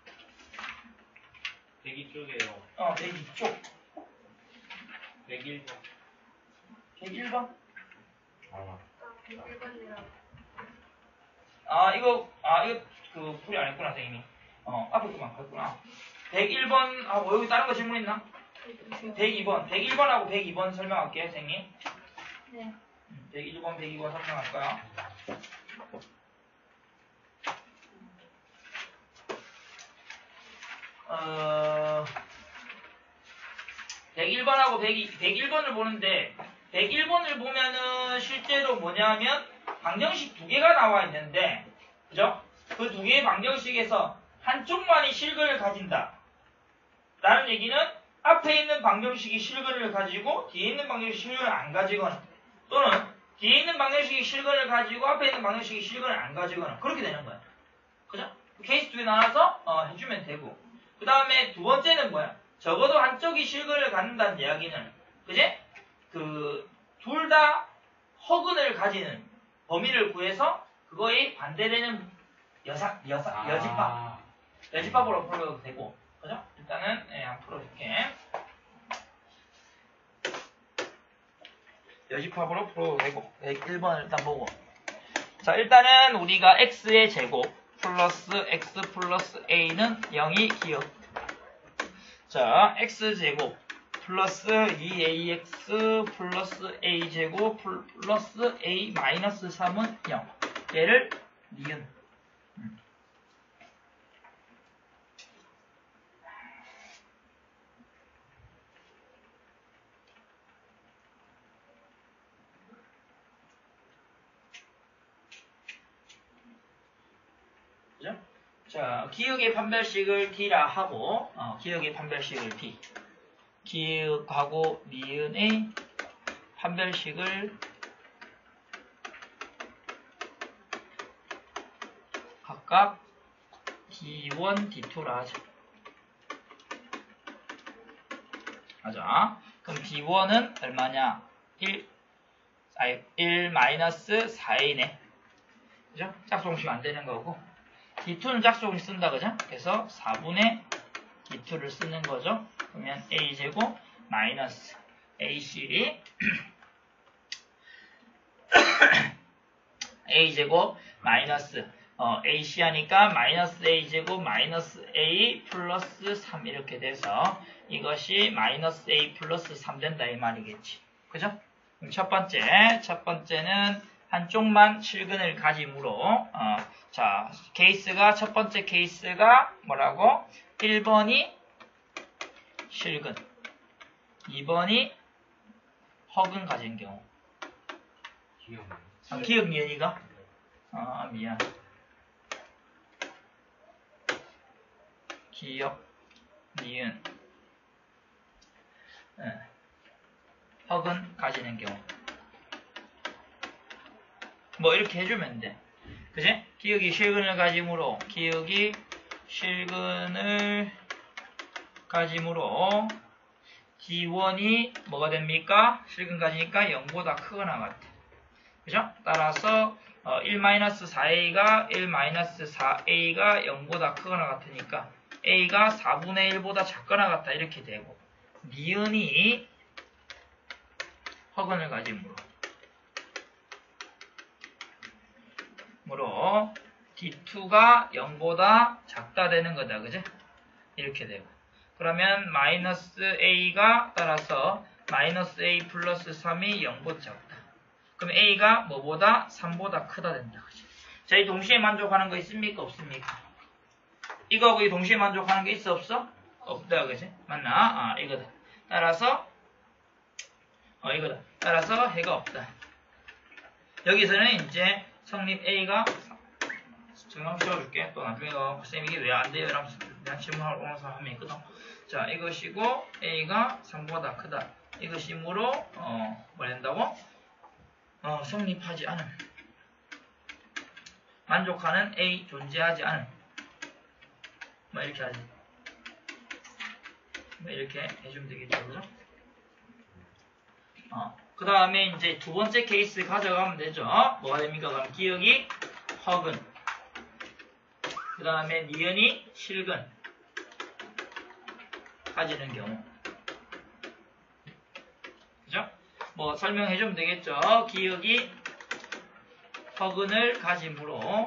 Speaker 3: 백이 쪽에요.
Speaker 1: 어, 백이 쪽.
Speaker 3: 백일 번.
Speaker 1: 백일 번?
Speaker 5: 아,
Speaker 4: 일 번이랑.
Speaker 1: 아, 이거, 아, 이거, 그, 풀이 안 했구나, 선생님이. 어, 앞에 그만 갔구나. 백일 번, 아, 뭐, 여기 다른 거 질문 있나? 백이 번. 백일 번하고 백이 번 설명할게요, 선생님.
Speaker 4: 네.
Speaker 1: 음, 백일 번, 백이 번 설명할 거야. 어, 백일 번하고 백이, 백일 번을 보는데, 백일 번을 보면은 실제로 뭐냐면, 방정식 두 개가 나와 있는데, 그죠? 그 두 개의 방정식에서 한쪽만이 실근을 가진다. 라는 얘기는 앞에 있는 방정식이 실근을 가지고 뒤에 있는 방정식이 실근을 안 가지거나 또는 뒤에 있는 방정식이 실근을 가지고 앞에 있는 방정식이 실근을 안 가지거나 그렇게 되는 거야. 그죠? 케이스 두 개 나눠서 어, 해주면 되고 그 다음에 두 번째는 뭐야? 적어도 한쪽이 실근을 갖는다는 이야기는 그지? 그 둘 다 허근을 가지는 범위를 구해서 그거에 반대되는 여사, 여사, 여집합
Speaker 5: 아,
Speaker 1: 여집합으로 풀어도 되고 그죠? 일단은 예, 한번 풀어줄게. 여집합으로 풀어도 되고 일 번을 일단 보고 자 일단은 우리가 x의 제곱 플러스 x 플러스 a는 영이 기억 자, x제곱 플러스 이 에이엑스 플러스 a제곱 플러스 a 마이너스 삼은 영. 얘를 니은. 음. 그죠? 자, 기역의 판별식을 D라 하고, 어, 기역의 판별식을 D. 기역하고 니은의 판별식을 각각 디 원, 디 투라 하자. 하자. 그럼 디 원은 얼마냐? 일, 아니, 일 마이너스 사이네. 그죠? 짝수공식 안 되는 거고. 디 투는 짝수공식 쓴다, 그죠? 그래서 사분의 디 투를 쓰는 거죠. 그러면 a제곱 마이너스 ac a제곱 마이너스 어, ac 하니까 마이너스 a제곱 마이너스 a 플러스 삼 이렇게 돼서 이것이 마이너스 a 플러스 삼 된다 이 말이겠지. 그죠? 그럼 첫 번째, 첫 번째는 한쪽만 실근을 가지므로 어, 자 케이스가 첫 번째 케이스가 뭐라고? 일 번이 실근, 이 번이 허근 가진 경우.
Speaker 5: 기억.
Speaker 1: 아, 기억 니은이가? 아 미안. 기억 니은 네. 허근 가지는 경우. 뭐 이렇게 해주면 돼. 그지? 기억이 실근을 가지므로 기억이 실근을 가지므로 디 원이 뭐가 됩니까? 실근 가지니까 영보다 크거나 같아. 그죠? 따라서 어, 일 마이너스 사 에이가 일 마이너스 사 에이가 영보다 크거나 같으니까 a가 사분의 일보다 작거나 같다 이렇게 되고 니은이 허근을 가지므로므로 디 투가 영보다 작다 되는 거다. 그죠? 이렇게 되고 그러면 마이너스 a가 따라서 마이너스 a 플러스 삼이 영보다 작다. 그럼 a가 뭐보다? 삼보다 크다 된다. 그죠? 자, 이 동시에 만족하는 거 있습니까? 없습니까? 이거하고 이 동시에 만족하는 게 있어? 없어? 없다. 그지? 맞나? 아, 이거다. 따라서 어, 이거다. 따라서 해가 없다. 여기서는 이제 성립 a가 정답 씌워줄게. 또 나중에 쌤 이게 왜 안 돼요? 이러면서 그냥 질문하러 오는 사람이 있거든. 자, 이것이고 a가 삼보다 크다. 이것이므로 어, 뭐 된다고? 어, 성립하지 않은 만족하는 a 존재하지 않은 뭐 이렇게 하지. 뭐 이렇게 해주면 되겠죠, 그죠? 어, 그 다음에 이제 두 번째 케이스 가져가면 되죠. 뭐가 됩니까? 그럼 기억이 허근. 그 다음에 니은이 실근. 가지는 경우. 그죠? 뭐 설명해주면 되겠죠. 기억이 허근을 가지므로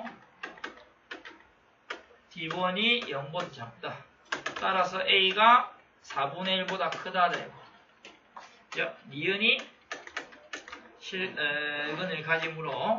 Speaker 1: 디 원이 영보다 작다. 따라서 a가 사분의 일보다 크다 되고 그죠? 니은이 실근을 가지므로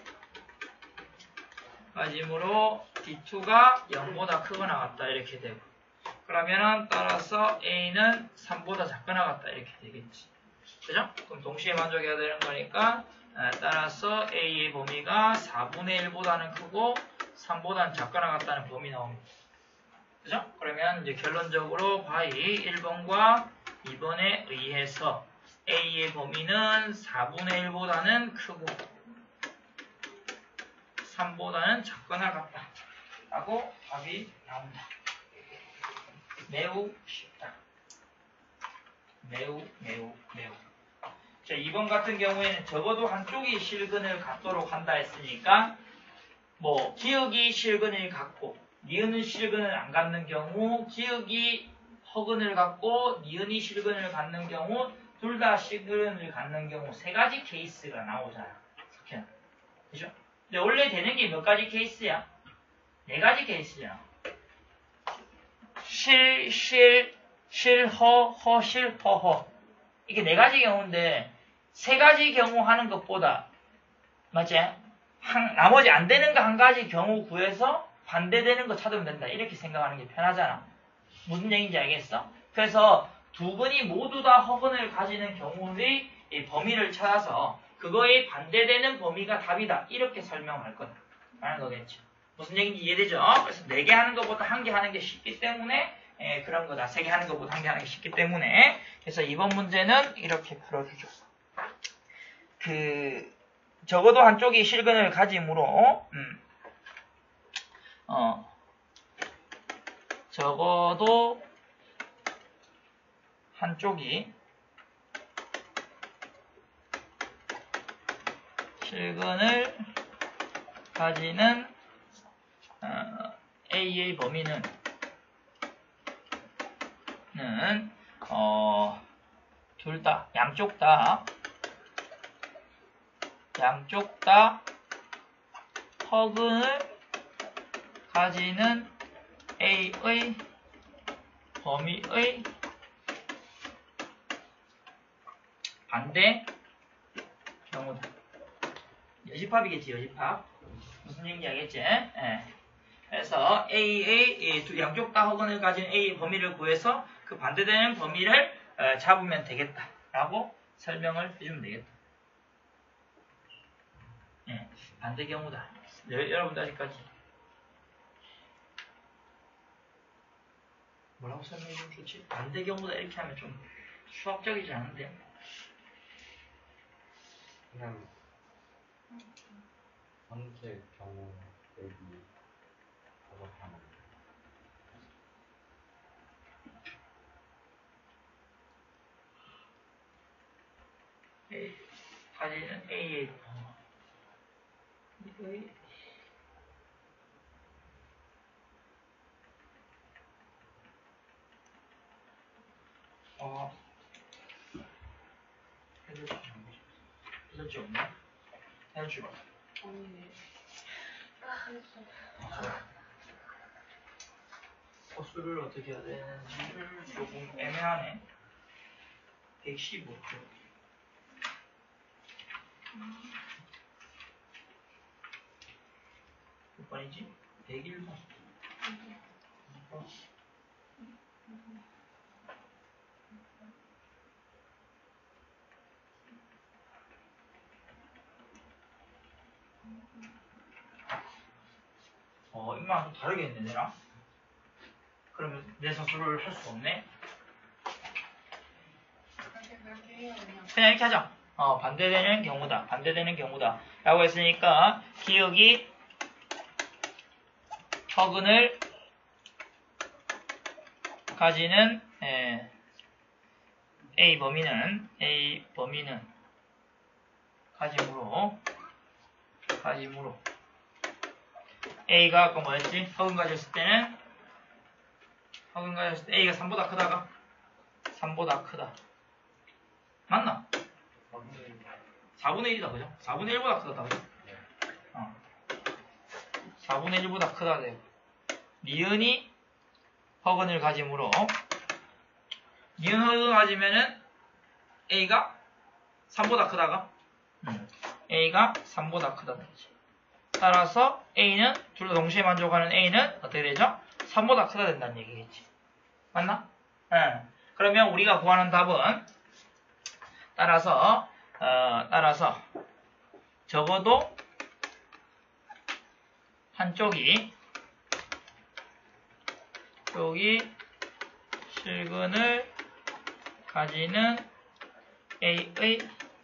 Speaker 1: 가지므로 디 투가 영보다 크거나 같다 이렇게 되고 그러면은 따라서 a는 삼보다 작거나 같다 이렇게 되겠지. 그죠? 그럼 동시에 만족해야 되는 거니까 따라서 a의 범위가 사분의 일보다는 크고 삼보다는 작거나 같다는 범위 나옵니다. 그죠? 그러면 이제 결론적으로 바이 일 번과 이 번에 의해서 a의 범위는 사분의 일보다는 크고 삼보다는 작거나 같다 라고 답이 나온다. 매우 쉽다. 매우 매우 매우. 자, 이 번 같은 경우에는 적어도 한쪽이 실근을 갖도록 한다 했으니까 뭐 기억이 실근을 갖고 니은은 실근을 안 갖는 경우, 기억이 허근을 갖고 니은이 실근을 갖는 경우, 둘 다 실근을 갖는 경우 세 가지 케이스가 나오잖아. 그죠? 근데 원래 되는 게 몇 가지 케이스야? 네 가지 케이스야. 실, 실, 실, 허, 허, 실, 허, 허. 이게 네 가지 경우인데 세 가지 경우 하는 것보다 맞지? 한, 나머지 안 되는 거 한 가지 경우 구해서 반대되는 거 찾으면 된다. 이렇게 생각하는 게 편하잖아. 무슨 얘기인지 알겠어? 그래서 두 분이 모두 다 허근을 가지는 경우의 이 범위를 찾아서 그거에 반대되는 범위가 답이다. 이렇게 설명할 거다. 라는 거겠죠. 무슨 얘기인지 이해되죠? 그래서 네 개 하는 것보다 한 개 하는 게 쉽기 때문에 예, 그런 거다. 세 개 하는 것보다 한 개 하는 게 쉽기 때문에 그래서 이번 문제는 이렇게 풀어주죠. 그 적어도 한쪽이 실근을 가짐으로 음, 어, 적어도 한쪽이 실근을 가지는 어, A의 범위는 는 어, 둘 다, 양쪽 다 양쪽 다 허근을 가지는 A의 범위의 반대 경우다. 여집합이겠지, 여집합. 무슨 얘기인지 알겠지? 예. 그래서 A의 양쪽 다 허근을 가진 A의 범위를 구해서 그 반대되는 범위를 어, 잡으면 되겠다. 라고 설명을 해주면 되겠다. 예, 반대 경우다. 여, 여러분들 아직까지 뭐라고 설명해주면 좋지? 반대 경우다 이렇게 하면 좀 수학적이지 않은데?
Speaker 5: 그냥 전체 경우 대비 저거 하는
Speaker 1: A, 가지는 A의 어, 이거의 어 해줄지 해줄지 없나? 해줄지
Speaker 4: 언니.
Speaker 1: 호수를 어떻게 해야 되는지를 조금 애매하네. 백십오 표. 몇 번이지? 백일 번. 어, 이만 좀 다르겠네, 내랑. 그러면 내 서술을 할 수 없네.
Speaker 2: 그렇게 그렇게 해요 그냥.
Speaker 1: 그냥 이렇게 하자. 어, 반대되는 경우다. 반대되는 경우다. 라고 했으니까, 기억이 허근을 가지는, 에, A 범위는, A 범위는 가짐으로, 가짐으로. A가 아까 뭐였지? 허근 가졌을 때는, 허근 가졌을 때 A가 삼보다 크다가? 삼보다 크다. 맞나? 사분의 일이다, 그죠? 사분의 일보다 크다, 그죠? 어. 사분의 일보다 크다, 돼. 니은이 허근을 가짐으로, 니은 허근을 가지면은 A가 삼보다 크다가? 음. A가 삼보다 크다, 되지. 따라서 A는, 둘 다 동시에 만족하는 A는 어떻게 되죠? 삼보다 크다 된다는 얘기겠지. 맞나? 응. 그러면 우리가 구하는 답은, 따라서, 어, 따라서, 적어도 한쪽이, 쪽이 실근을 가지는 A의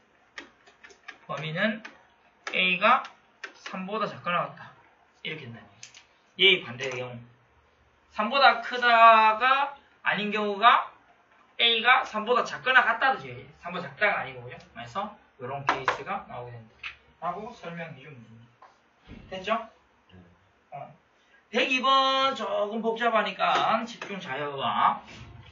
Speaker 1: 범위는 A가 삼보다 작거나 같다. 이렇게 된다. 얘의 반대의 경우. 삼보다 크다가 아닌 경우가 A가 삼보다 작거나 같다듯이 삼보다 작다가 아니고 그죠? 그래서 이런 케이스가 나오게 된다. 라고 설명해 주면 됩니다. 됐죠? 어. 백이 번 조금 복잡하니까 집중 잘 해봐.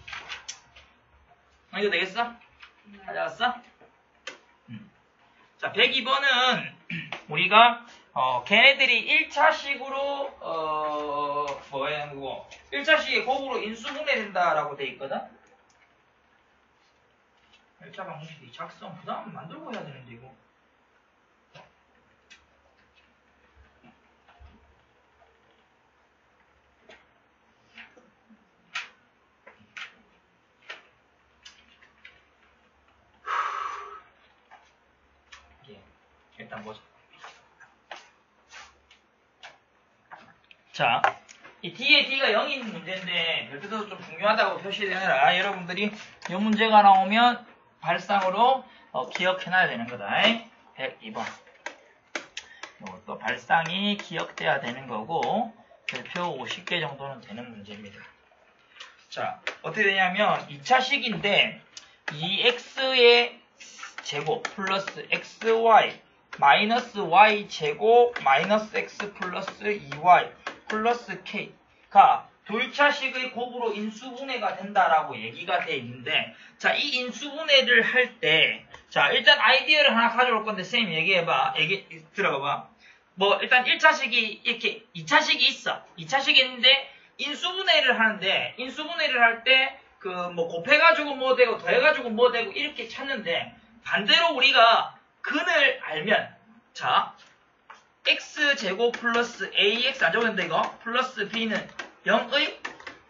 Speaker 1: 아, 이거 되겠어? 가져왔어? 음. 자, 백이 번은 우리가 어, 걔네들이 일 차식으로 어, 뭐야, 그거 일 차식에 곱으로 인수분해된다라고 돼 있거든? 일 차 방정식이 작성 그 다음 만들고 해야 되는데 이거. 예, 일단 보자. 자, 이 D에 D가 영인 문제인데 별표도 좀 중요하다고 표시를 해라. 여러분들이 이 문제가 나오면 발상으로 어, 기억해놔야 되는 거다. 백이 번. 이것도 발상이 기억돼야 되는 거고 별표 오십 개 정도는 되는 문제입니다. 자, 어떻게 되냐면 이 차 식인데 이 x의 제곱 플러스 xy 마이너스 y 제곱 마이너스 x 플러스 이 와이 플러스 k가 돌차식의 곱으로 인수분해가 된다라고 얘기가 돼 있는데, 자, 이 인수분해를 할 때, 자, 일단 아이디어를 하나 가져올 건데, 쌤 얘기해봐. 얘기, 들어봐봐. 뭐, 일단 일 차식이 이렇게, 이 차식이 있어. 이 차식이 있는데, 인수분해를 하는데, 인수분해를 할 때, 그, 뭐, 곱해가지고 뭐 되고, 더해가지고 뭐 되고, 이렇게 찾는데, 반대로 우리가 근을 알면, 자, x제곱 플러스 ax 안 적었는데 이거 플러스 b는 영의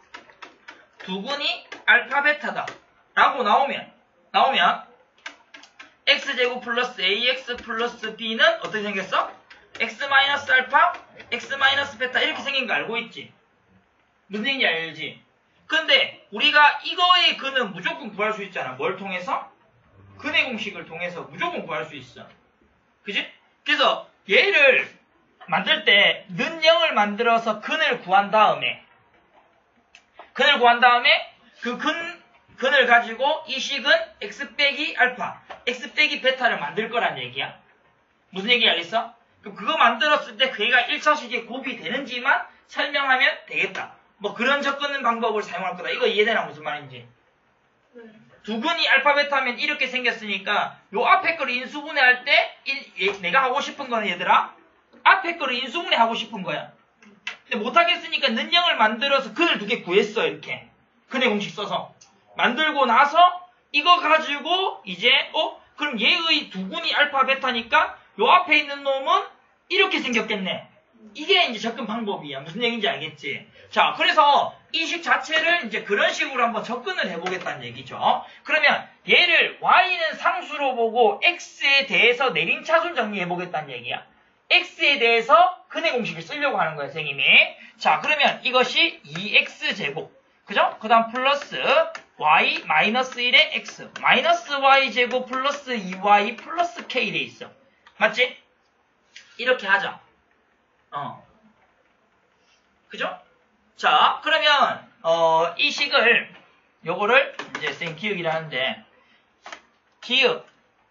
Speaker 1: 두근이 알파 베타다 라고 나오면 나오면 x제곱 플러스 ax 플러스 b는 어떻게 생겼어? x 마이너스 알파 x 마이너스 베타 이렇게 생긴 거 알고 있지? 무슨 얘기인지 알지? 근데 우리가 이거의 근은 무조건 구할 수 있잖아. 뭘 통해서? 근의 공식을 통해서 무조건 구할 수 있어. 그지? 그래서 얘를 만들 때 는 영을 만들어서 근을 구한 다음에 근을 구한 다음에 그 근, 근을 가지고 이 식은 x 빼기 알파, x 빼기 베타를 만들 거란 얘기야. 무슨 얘기 알겠어? 그럼 그거 만들었을 때 그애가 일 차식의 곱이 되는지만 설명하면 되겠다. 뭐 그런 접근 방법을 사용할 거다. 이거 이해되나 무슨 말인지?
Speaker 4: 네.
Speaker 1: 두근이 알파 베타면 이렇게 생겼으니까 요 앞에 거를 인수분해할 때 일, 얘, 내가 하고 싶은 거는 얘들아 앞에 거를 인수분해 하고 싶은 거야. 근데 못하겠으니까 는 영을 만들어서 근을 두 개 구했어. 이렇게 근의 공식 써서 만들고 나서 이거 가지고 이제 어? 그럼 얘의 두근이 알파 베타니까 요 앞에 있는 놈은 이렇게 생겼겠네. 이게 이제 접근 방법이야. 무슨 얘기인지 알겠지? 자, 그래서 이 식 자체를 이제 그런 식으로 한번 접근을 해보겠다는 얘기죠. 그러면 얘를 y는 상수로 보고 x에 대해서 내림차순 정리해보겠다는 얘기야. x에 대해서 근의 공식을 쓰려고 하는 거야, 선생님이. 자, 그러면 이것이 이 엑스 제곱. 그죠? 그 다음 플러스 y 마이너스 일의 x 마이너스 y 제곱 플러스 이 와이 플러스 k 돼 있어. 맞지? 이렇게 하자. 어. 그죠? 자, 그러면, 어, 이 식을, 요거를, 이제, 쌤 기억이라 하는데, 기억.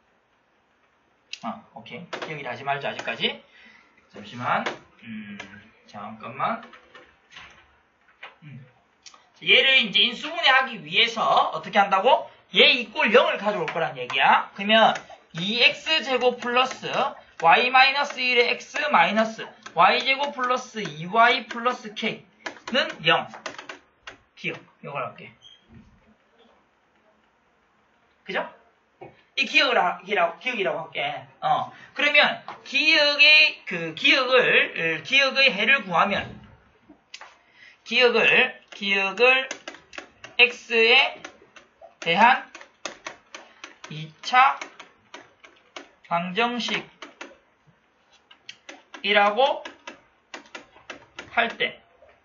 Speaker 1: 아, 오케이. 기억이라 하지 말자, 아직까지. 잠시만. 음, 잠깐만. 음. 얘를 이제 인수분해 하기 위해서, 어떻게 한다고? 얘 이꼴 영을 가져올 거란 얘기야. 그러면, 이 엑스 제곱 플러스, y 마이너스 일의 x 마이너스, y제곱 플러스 이 와이 플러스 k는 영. 기억. 이걸 할게. 그죠? 이 기억을, 하, 기라고, 기억이라고 할게. 어. 그러면, 기억의, 그, 기억을, 기억의 해를 구하면, 기억을, 기억을 x에 대한 이 차 방정식이라고 할 때,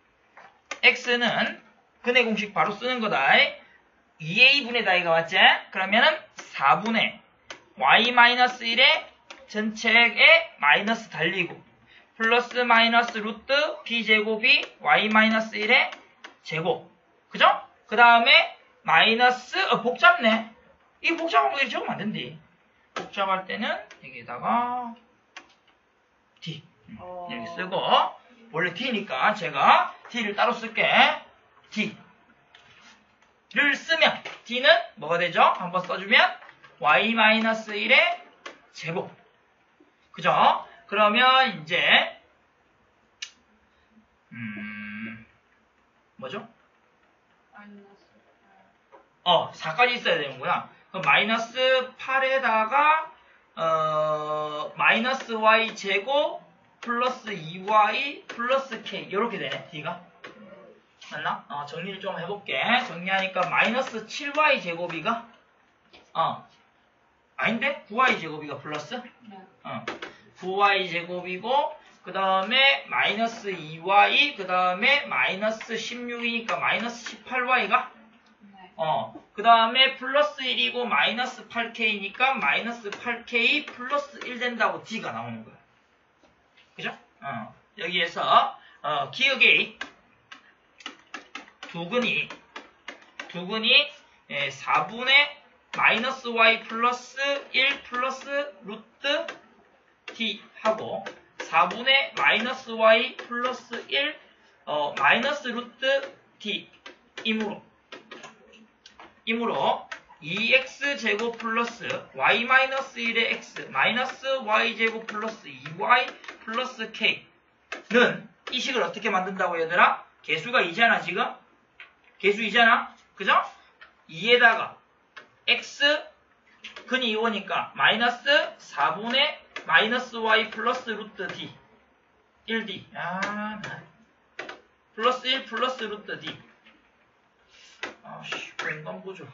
Speaker 1: x는 근의 공식 바로 쓰는 거다. 이 에이분의 다이가 맞지? 그러면은 사분의 y-일의 전체에 마이너스 달리고 플러스 마이너스 루트 b제곱이 y-일의 제곱. 그죠? 그 다음에 마이너스 어, 복잡네. 이 복잡한 거 이렇게 적으면 안 된대. 복잡할 때는 여기다가 d
Speaker 4: 어...
Speaker 1: 이렇게 쓰고 원래 d니까 제가 d를 따로 쓸게. d를 쓰면 d는 뭐가 되죠? 한번 써주면 y-일의 제곱. 그죠? 그러면 이제 음 뭐죠? 어 사까지 있어야 되는구나. 그럼 마이너스 팔에다가 어, 마이너스 y 제곱 플러스 이 와이 플러스 k 이렇게 되네 d가. 맞나? 어, 정리를 좀 해볼게. 정리하니까 마이너스 칠 와이 제곱이가 어 아닌데? 구 와이 제곱이가 플러스? 어, 구 와이 제곱이고 그 다음에 마이너스 이 와이 그 다음에 마이너스 십육이니까 마이너스 십팔 와이가 어, 그 다음에 플러스 일이고 마이너스 팔 케이니까 마이너스 팔 케이 플러스 일 된다고 d가 나오는 거야. 그죠? 어, 여기에서 어, 기억의 두근이 두근이 예, 사분의 마이너스 y 플러스 일 플러스 루트 d 하고 사분의 마이너스 y 플러스 일 어, 마이너스 루트 d 이므로 이므로 이 엑스 제곱 플러스 y 마이너스 일의 x 마이너스 y 제곱 플러스 이 와이 플러스 k는 이 식을 어떻게 만든다고 얘들아? 개수가 이잖아 지금? 개수 이잖아? 그죠? 이에다가 x 근이 이 오니까 마이너스 사분의 마이너스 y 플러스 루트 d 일 디 아, 플러스 일 플러스 루트 d 아씨 인간 보죠.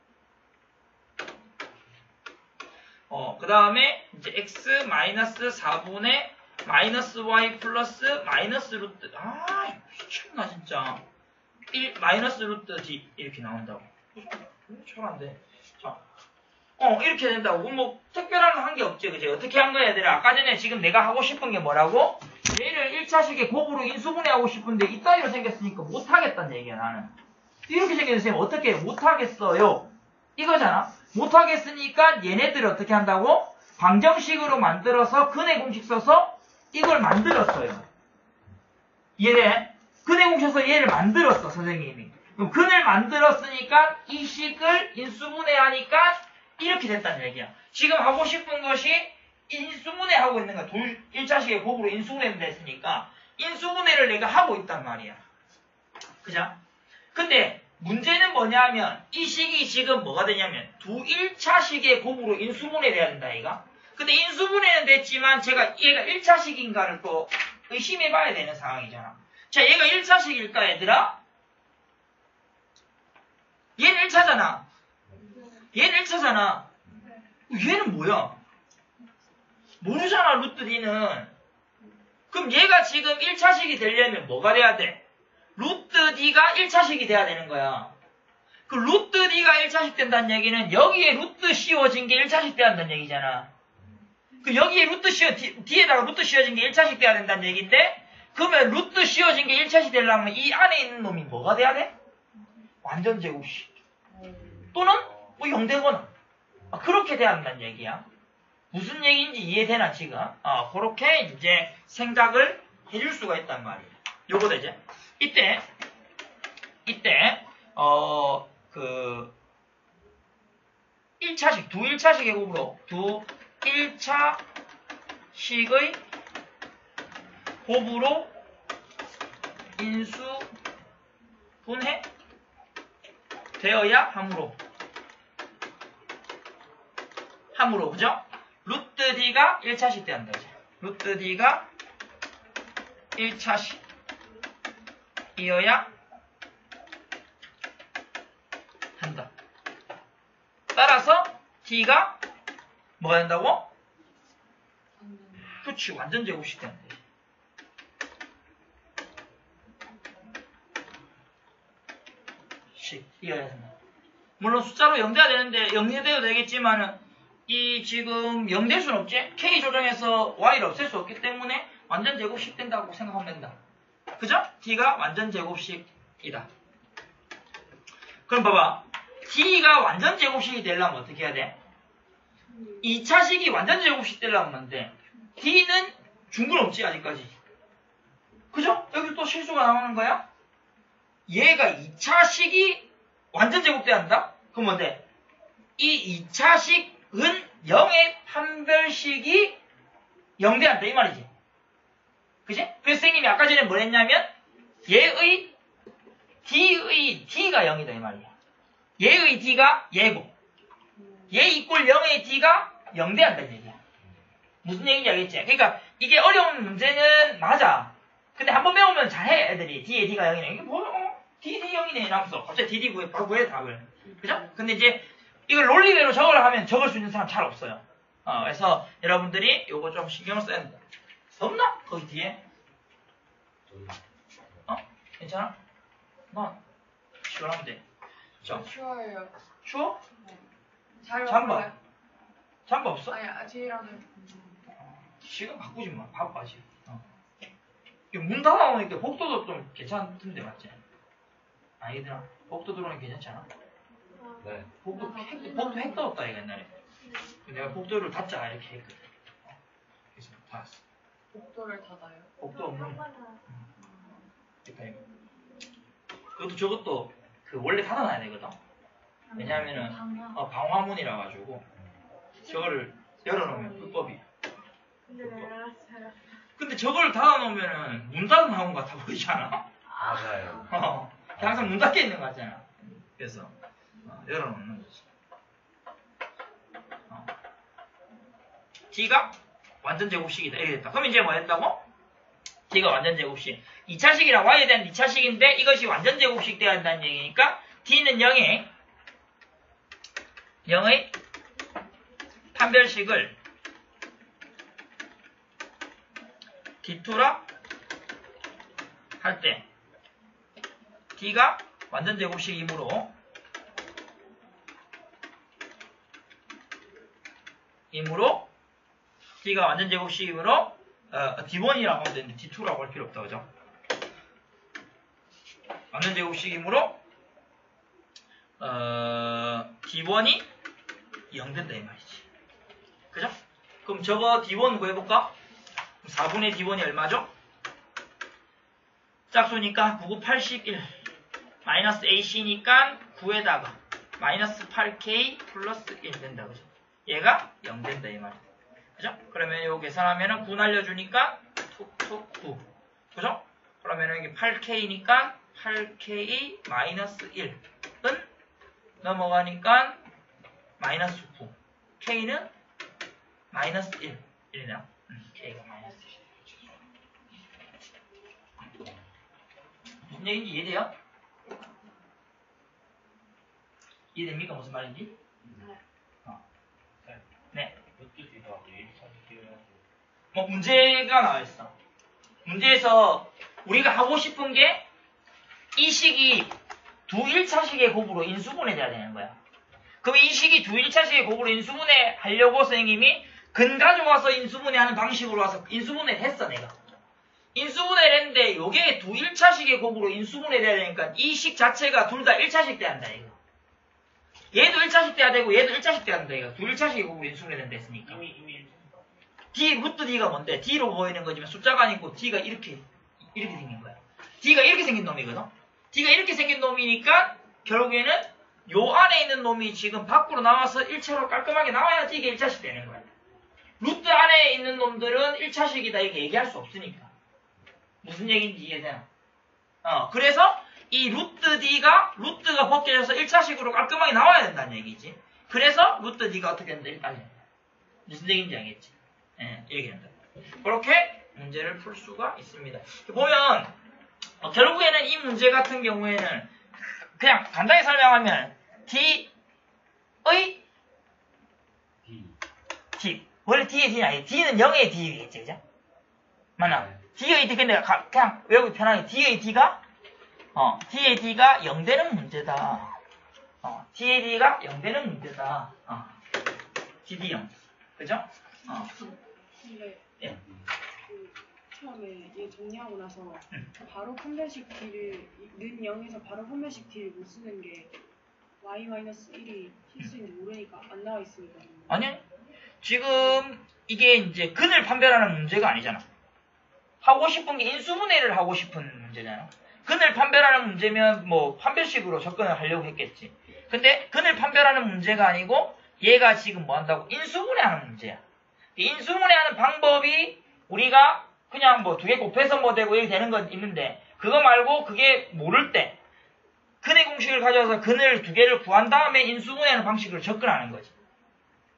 Speaker 1: 어, 그 다음에 이제 x 마이너스 사분의 마이너스 y 플러스 마이너스 루트 아 미쳤나 진짜 일 마이너스 루트 d 이렇게 나온다고. 잘안돼. 자, 어 이렇게 된다고. 뭐 특별한 거 한 게 없지, 그지? 어떻게 한 거야, 얘들아? 아까 전에 지금 내가 하고 싶은 게 뭐라고? 얘를 일 차식의 곱으로 인수분해하고 싶은데 이따위로 생겼으니까 못하겠다는 얘기야 나는. 이렇게 생겼으면 어떻게 못하겠어요? 이거잖아. 못하겠으니까 얘네들을 어떻게 한다고? 방정식으로 만들어서 근의 공식 써서 이걸 만들었어요. 얘네 근의 공식 써서 얘를 만들었어 선생님이. 그럼 근을 만들었으니까 이 식을 인수분해하니까 이렇게 됐다는 얘기야. 지금 하고 싶은 것이 인수분해하고 있는 거야. 둘, 일 차식의 곱으로 인수분해 됐으니까 인수분해를 내가 하고 있단 말이야. 그죠? 근데 문제는 뭐냐면 이 식이 지금 뭐가 되냐면 두 일 차식의 곱으로 인수분해 돼야 된다 얘가. 근데 인수분해는 됐지만 제가 얘가 일 차식인가를 또 의심해 봐야 되는 상황이잖아. 자, 얘가 일 차식일까 얘들아? 얘는 일 차잖아. 얘는 일 차잖아. 얘는 뭐야? 모르잖아, 루트 d는. 그럼 얘가 지금 일 차식이 되려면 뭐가 돼야 돼? 루트 d가 일 차식이 돼야 되는 거야. 그 루트 d가 일 차식 된다는 얘기는 여기에 루트 씌워진 게 일 차식 돼야 한다는 얘기잖아. 그 여기에 루트 씌워, d에다가 루트 씌워진 게 일 차식 돼야 된다는 얘기인데, 그러면 루트 씌워진 게 일 차식 되려면 이 안에 있는 놈이 뭐가 돼야 돼? 완전 제곱식. 또는 뭐 영 되거나. 아, 그렇게 돼야 한다는 얘기야. 무슨 얘기인지 이해되나 지금? 아, 그렇게 이제 생각을 해줄 수가 있단 말이야. 요거다 이제. 이때, 이때, 어, 그, 일 차식, 두 일 차식의 곱으로, 두 일 차식의 곱으로 인수 분해 되어야 함으로. 함으로, 그죠? 루트 d가 일 차식 돼야 한다, 이제. 루트 d가 일 차식이어야 한다. 따라서 d가 뭐가 된다고? 그치, 완전 제곱식 된다. 식, 이어야 된다. 물론 숫자로 영 돼야 되는데, 영 돼도 되겠지만은, 이 지금 영 될 수는 없지? K 조정해서 Y를 없앨 수 없기 때문에 완전 제곱식 된다고 생각하면 된다. 그죠? D가 완전 제곱식이다. 그럼 봐봐. D가 완전 제곱식이 되려면 어떻게 해야 돼? 이 차식이 완전 제곱식 되려면 안 돼. D는 중근 없지, 아직까지. 그죠? 여기 또 실수가 나오는 거야? 얘가 이 차식이 완전 제곱돼야 한다? 그럼 뭔데? 이 이 차식은 영의 판별식이 영 돼야 한다, 이 말이지. 그지? 그래서 선생님이 아까 전에 뭘 했냐면, 얘의 D의 D가 영이다, 이 말이야. 얘의 D가 얘고, 얘 이꼴 영의 D가 영 돼야 한다는 얘기야. 무슨 얘기인지 알겠지? 그러니까 이게 어려운 문제는 맞아. 근데 한번 배우면 잘해 애들이. D에 D가 영이네. 이게 뭐 어? D, D 영이네 이러면서 갑자기 D, D 구해 바로 구해 답을. 그죠? 근데 이제 이걸 논리대로 적으려 하면 적을 수 있는 사람 잘 없어요. 어, 그래서 여러분들이 요거 좀 신경을 써야 된다. 없나? 거기 뒤에? 어? 괜찮아? 나 시원하면 돼. 자,
Speaker 2: 쉬워요.
Speaker 1: 추워?
Speaker 2: 잘
Speaker 1: 잠바.
Speaker 2: 와볼래요?
Speaker 1: 잠바 없어?
Speaker 2: 아니, 아직이라는.
Speaker 1: 시간 바꾸지 마. 바빠 지금. 어. 이거 문 닫아놓으니까 복도도 좀 괜찮던데 맞지? 아니더라. 복도 들어오면 괜찮지 않아?
Speaker 5: 네.
Speaker 1: 복도 핵, 복도 핵 떠었다 이거 옛날에. 내가 복도를 닫자 이렇게 했거든. 어. 그래서 닫았어.
Speaker 2: 복도를 닫아요.
Speaker 1: 복도 없는. 됐다 이거. 그것도 저것도 그 원래 닫아놔야 되거든. 왜냐하면은 어, 방화문이라 가지고 저거를 열어놓으면 불법이야. 근데 저걸 닫아놓으면은 문 닫은 학원 같아 보이지 않아?
Speaker 5: 맞아요.
Speaker 1: 어, 항상 문 닫혀 있는 거 같잖아. 그래서 어, 열어놓는 거지. 어. D가 완전 제곱식이다. 이렇게 됐다. 그럼 이제 뭐 했다고? D가 완전 제곱식. 이 차식이랑 Y에 대한 이 차식인데 이것이 완전 제곱식 되어야 한다는 얘기니까 D는 영의 영의 판별식을 디 투라 할 때 D가 완전 제곱식이므로 이므로 D가 완전 제곱식이므로 어, 디 원이라고 하면 되는데 디 투라고 할 필요 없다 그죠? 완전 제곱식이므로 어, 디 원이 영 된다 이 말이지. 그죠? 그럼 저거 디 원 구해볼까? 사분의 디 원이 얼마죠? 짝수니까 구구 팔십일 마이너스 에이씨니까 구에다가 마이너스 팔 케이 플러스 일 된다 그죠? 얘가 영 된다 이 말이야. 그죠? 그러면 요 계산하면은 구 날려주니까 툭툭 구 그죠? 그러면은 이게 팔 케이니까 팔 케이 마이너스 일은 넘어가니까 마이너스 구 K는 마이너스 일 일이네요. 음, K가 마이너스 일 무슨 얘기인지 이해돼요? 이해됩니까? 무슨 말인지? 어. 네. 뭐 문제가 나와있어. 문제에서 우리가 하고 싶은 게 이 식이 두 일 차식의 곱으로 인수분해 돼야 되는 거야. 그럼 이 식이 두 일 차식의 곱으로 인수분해 하려고 선생님이 근 가져와서 인수분해하는 방식으로 와서 인수분해를 했어 내가. 인수분해를 했는데 요게 두 일 차식의 곱으로 인수분해 돼야 되니까 이 식 자체가 둘 다 일 차식 돼야 한다 이거. 얘도 일 차식 돼야 되고 얘도 일 차식 돼야 한다 이거. 두 일 차식의 곱으로 인수분해 된다 했으니까.
Speaker 3: 이미 이미
Speaker 1: D 루트 D가 뭔데? D로 보이는 거지만 숫자가 아니고 D가 이렇게 이렇게 생긴 거야. D가 이렇게 생긴 놈이거든. D가 이렇게 생긴 놈이니까 결국에는 요 안에 있는 놈이 지금 밖으로 나와서 일차로 깔끔하게 나와야지 이게 일 차식 되는 거야. 루트 안에 있는 놈들은 일 차식이다 이렇게 얘기할 수 없으니까. 무슨 얘기인지 이해되나? 어, 그래서 이 루트 D가 루트가 벗겨져서 일 차식으로 깔끔하게 나와야 된다는 얘기지. 그래서 루트 D가 어떻게 된다? 일단 무슨 얘기인지 알겠지? 예, 이렇게 된다. 그렇게 문제를 풀 수가 있습니다. 보면 어, 결국에는 이 문제 같은 경우에는 그냥 간단히 설명하면 D의
Speaker 5: D.
Speaker 1: D 원래 D의 D는 아니에요. D는 영의 D겠지, 그죠? 맞나?
Speaker 5: 네.
Speaker 1: D의 D 근데 가, 그냥 외우기 편하게 D의 D가 어 D의 D가 영 되는 문제다. 어 D의 D가 영 되는 문제다. 어 디 디 영 그죠? 어
Speaker 4: 근데
Speaker 1: 예.
Speaker 4: 그 처음에 얘 정리하고 나서
Speaker 1: 응.
Speaker 4: 바로 판별식 D를 는 영에서 바로 판별식 D를 못 쓰는 게 y 마이너스 일이 필수인지 모르니까 안 나와 있습니다.
Speaker 1: 아니 지금 이게 이제 근을 판별하는 문제가 아니잖아. 하고 싶은 게 인수분해를 하고 싶은 문제잖아. 근을 판별하는 문제면 뭐 판별식으로 접근을 하려고 했겠지. 근데 근을 판별하는 문제가 아니고 얘가 지금 뭐 한다고? 인수분해하는 문제야. 인수분해하는 방법이 우리가 그냥 뭐 두 개 곱해서 뭐 되고 이렇게 되는 건 있는데 그거 말고 그게 모를 때 근의 공식을 가져와서 근을 두 개를 구한 다음에 인수분해하는 방식으로 접근하는 거지.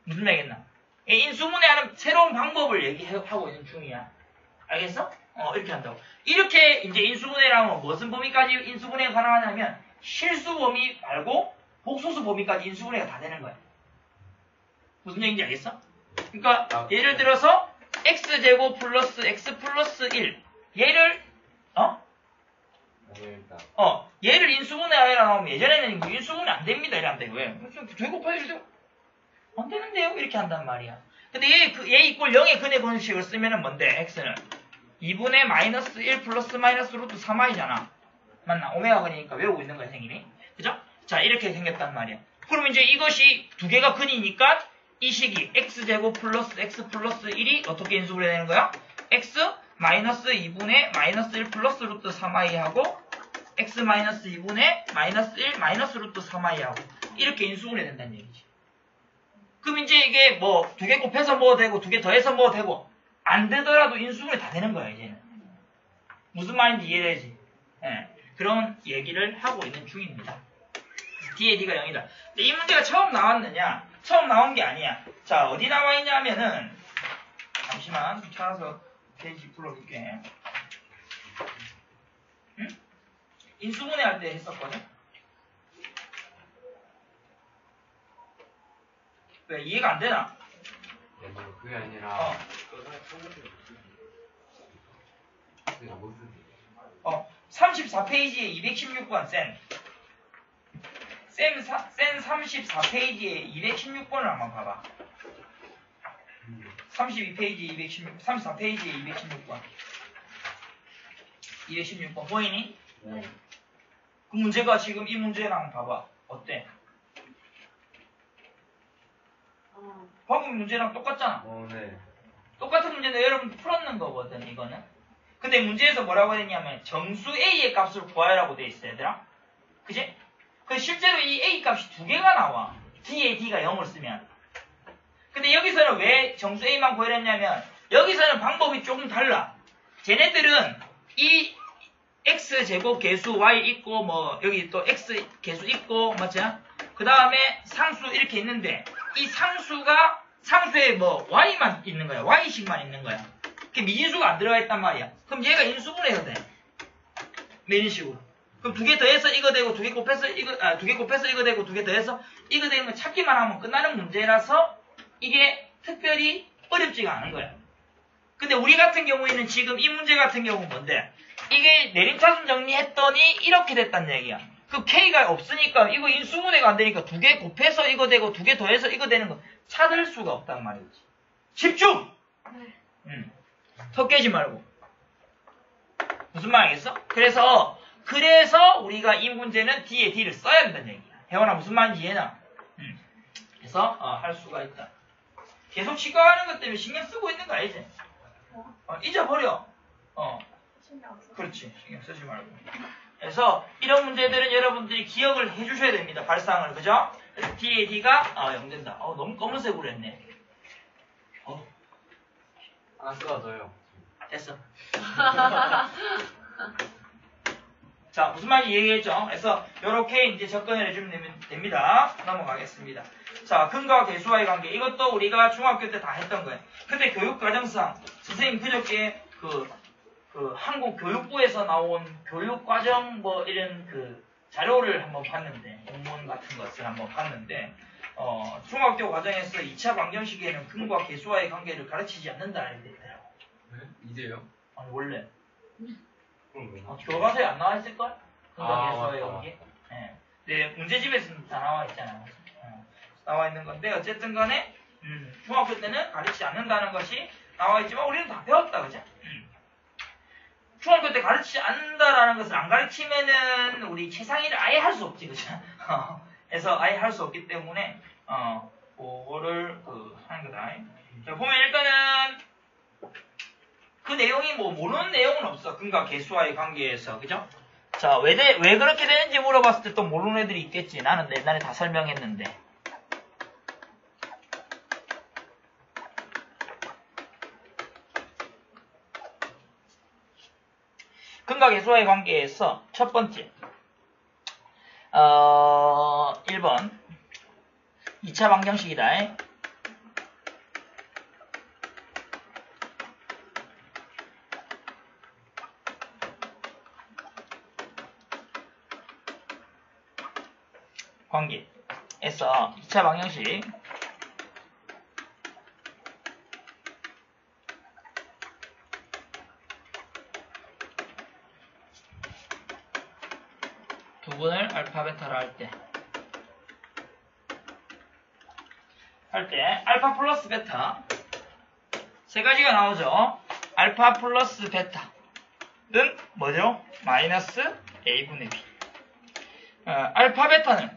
Speaker 1: 무슨 말이겠나? 이 인수분해하는 새로운 방법을 얘기하고 있는 중이야. 알겠어? 어, 이렇게 한다고. 이렇게 이제 인수분해라면 무슨 범위까지 인수분해가 가능하냐면 실수 범위 말고 복소수 범위까지 인수분해가 다 되는 거야. 무슨 얘기인지 알겠어? 그러니까
Speaker 5: 아,
Speaker 1: 예를 들어서 x제곱 플러스 x 플러스 일 얘를 어?
Speaker 5: 모르겠다.
Speaker 1: 어 얘를 인수분해하라 나오면 예전에는 뭐 인수분해 안 됩니다 이래 안 되고 왜? 두 개 곱해주세요. 안 되는데요? 이렇게 한단 말이야. 근데 얘, 그, 얘 이꼴 영의 근의 공식을 쓰면은 뭔데? x는 이분의 마이너스 일 플러스 마이너스 루트 삼 아이잖아. 맞나? 오메가 근이니까 외우고 있는 거야, 생일이. 그죠? 자, 이렇게 생겼단 말이야. 그럼 이제 이것이 두 개가 근이니까 이 식이 x제곱 플러스 x 플러스 일이 어떻게 인수분해 되는 거야? x 마이너스 이분의 마이너스 일 플러스 루트 삼 아이하고 x 마이너스 이분의 마이너스 일 마이너스 루트 삼 아이하고 이렇게 인수분해 된다는 얘기지. 그럼 이제 이게 뭐 두 개 곱해서 먹어도 되고 두 개 더해서 먹어도 되고 안 되더라도 인수분해 다 되는 거야 이제는. 무슨 말인지 이해되지? 예, 그런 얘기를 하고 있는 중입니다. D에 D가 영이다. 근데 이 문제가 처음 나왔느냐? 처음 나온 게 아니야. 자, 어디 나와 있냐면은 잠시만 좀 찾아서 페이지 불러줄게. 응? 인수분해 할 때 했었거든? 왜 이해가 안 되나?
Speaker 5: 네, 뭐 그게 아니라
Speaker 1: 어,
Speaker 5: 그게 무슨
Speaker 1: 어, 삼십사 페이지에 이백십육 번 쌤. 쌤, 사, 쌤 삼십사 페이지에 이백십육 번을 한번 봐봐. 삼십이 페이지 이백십육, 삼십사 페이지에 이백십육 번. 이백십육 번 보이니?
Speaker 4: 네.
Speaker 1: 그 문제가 지금 이 문제랑 봐봐. 어때?
Speaker 4: 어.
Speaker 1: 방금 문제랑 똑같잖아.
Speaker 5: 어, 네.
Speaker 1: 똑같은 문제도 여러분 풀었는 거거든, 이거는. 근데 문제에서 뭐라고 했냐면 정수 A의 값을 구하라고 돼 있어, 얘들아. 그지? 그 실제로 이 A 값이 두 개가 나와. D에 D가 영을 쓰면. 근데 여기서는 왜 정수 A만 구하랬냐면 여기서는 방법이 조금 달라. 쟤네들은 이 X제곱 개수 Y 있고 뭐 여기 또 X 개수 있고 맞지? 그 다음에 상수 이렇게 있는데 이 상수가 상수에 뭐 Y만 있는 거야. Y식만 있는 거야. 그 미진수가 안 들어가 있단 말이야. 그럼 얘가 인수분해가 돼. 이런 식으로. 그럼 두 개 더해서 이거 되고 두 개 곱해서 이거 아 두 개 곱해서 이거 되고 두 개 더해서 이거 되는 거 찾기만 하면 끝나는 문제라서 이게 특별히 어렵지가 않은 거야. 근데 우리 같은 경우에는 지금 이 문제 같은 경우는 뭔데? 이게 내림차순 정리했더니 이렇게 됐단 얘기야. 그 K가 없으니까 이거 인수분해가 안 되니까 두 개 곱해서 이거 되고 두 개 더해서 이거 되는 거 찾을 수가 없단 말이지. 집중!
Speaker 4: 네.
Speaker 1: 음. 턱 깨지 말고. 무슨 말 알겠어? 그래서 그래서 우리가 이 문제는 D에 D를 써야 된다는 얘기야. 혜원아 무슨 말인지 이해나? 음. 그래서 어, 할 수가 있다. 계속 치과하는 것 때문에 신경 쓰고 있는 거 알지? 어, 잊어버려. 어,
Speaker 4: 신경 안 써.
Speaker 1: 그렇지. 신경 쓰지 말고. 그래서 이런 문제들은 여러분들이 기억을 해주셔야 됩니다. 발상을. 그죠? 그래서 D에 D가 어, 영 된다. 어, 너무 검은색으로 했네. 어,
Speaker 5: 하나 쓰러져요.
Speaker 1: 됐어. 자, 무슨 말인지 얘기했죠? 그래서 이렇게 이제 접근을 해주면 됩니다. 넘어가겠습니다. 자, 근과 개수와의 관계. 이것도 우리가 중학교 때 다 했던 거예요. 근데 교육과정상 선생님 그저께 그, 그 한국 교육부에서 나온 교육과정 뭐 이런 그 자료를 한번 봤는데 공문 같은 것을 한번 봤는데 어, 중학교 과정에서 이 차 방정식에는 근과 개수와의 관계를 가르치지 않는다는 게 있더라고.
Speaker 5: 네? 이제요?
Speaker 1: 아니 원래
Speaker 5: 그럼 왜?
Speaker 1: 어, 교과서에 안 나와 있을걸? 근과
Speaker 5: 아,
Speaker 1: 개수와의
Speaker 5: 맞다,
Speaker 1: 관계. 예. 네, 문제집에서는 다 나와 있잖아요. 어, 나와 있는 건데 어쨌든 간에 음, 중학교 때는 가르치지 않는다는 것이 나와 있지만 우리는 다 배웠다, 그죠? 음. 중학교 때 가르치지 않는다라는 것을 안 가르치면은 우리 최상위를 아예 할 수 없지, 그죠? 그래서 아예 할 수 없기 때문에 어, 그거를 그 하는 거다. 자, 보면 일단은 그 내용이 뭐 모르는 내용은 없어. 근과 개수와의 관계에서, 그죠? 자, 왜, 되, 왜 그렇게 되는지 물어봤을 때 또 모르는 애들이 있겠지. 나는 옛날에 다 설명했는데. 근과 개수와의 관계에서 첫 번째, 어, 일 번 이 차 방정식이다. 관계에서 이 차 방정식 두분을 알파 베타로 할 때 할 때 알파 플러스 베타 세 가지가 나오죠. 알파 플러스 베타는 뭐죠? 마이너스 A분의 B. 어, 알파 베타는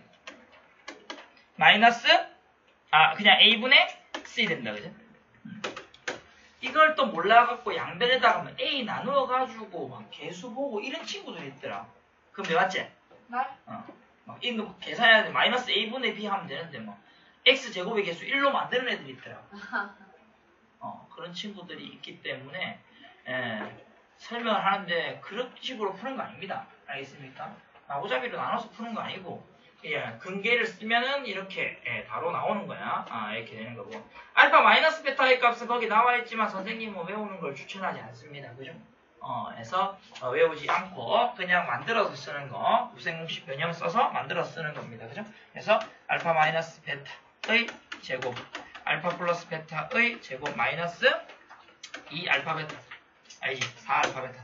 Speaker 1: 마이너스 아 그냥 A분의 C 된다 그죠? 음. 이걸 또 몰라갖고 양변에다가 뭐 A 나누어가지고 막 개수 보고 이런 친구들이 있더라. 그럼 내 맞지?
Speaker 2: 네?
Speaker 1: 어. 막 이거 뭐 계산해야 돼. 마이너스 A분의 B 하면 되는데 뭐 X제곱의 개수 일로 만드는 애들이 있더라. 어, 그런 친구들이 있기 때문에 예, 설명을 하는데 그런 식으로 푸는 거 아닙니다. 알겠습니까? 마구잡이로 나눠서 푸는 거 아니고 예, 근계를 쓰면은 이렇게 예, 바로 나오는 거야. 아, 이렇게 되는 거고. 알파 마이너스 베타의 값은 거기 나와 있지만 선생님은 외우는 걸 추천하지 않습니다. 그죠? 어, 해서 어, 외우지 않고 그냥 만들어서 쓰는 거, 곱셈공식 변형 써서 만들어서 쓰는 겁니다. 그죠? 그래서 알파 마이너스 베타의 제곱, 알파 플러스 베타의 제곱 마이너스 이 알파 베타, 아니지, 사 알파 베타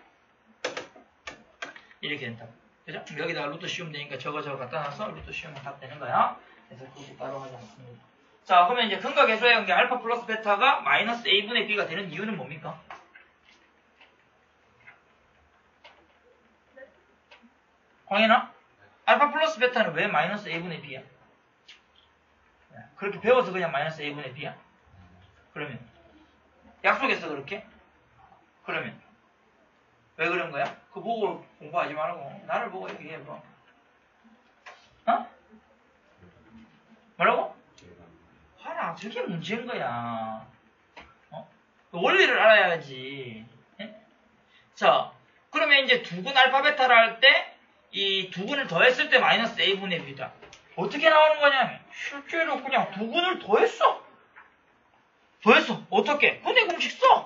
Speaker 1: 이렇게 된다. 그죠? 여기다가 루트 씌우면 되니까 저거 저거 갖다 놔서 루트 씌우면 다 되는 거야. 그래서 그것도 따로 하지 않습니다. 자, 그러면 이제 근과 계수의 관계 알파 플러스 베타가 마이너스 A분의 B가 되는 이유는 뭡니까? 광현아? 알파 플러스 베타는 왜 마이너스 A분의 B야? 그렇게 배워서 그냥 마이너스 A분의 B야? 그러면 약속했어 그렇게? 그러면 왜 그런 거야? 그 보고 공부하지 말고 나를 보고 얘기해봐. 어? 뭐라고? 봐라, 저게 문제인 거야. 어? 원리를 알아야지. 에? 자, 그러면 이제 두근 알파 베타를 할 때 이 두근을 더했을 때 마이너스 A분의 B다. 어떻게 나오는 거냐면 실제로 그냥 두근을 더했어. 더했어. 어떻게? 분의 공식 써.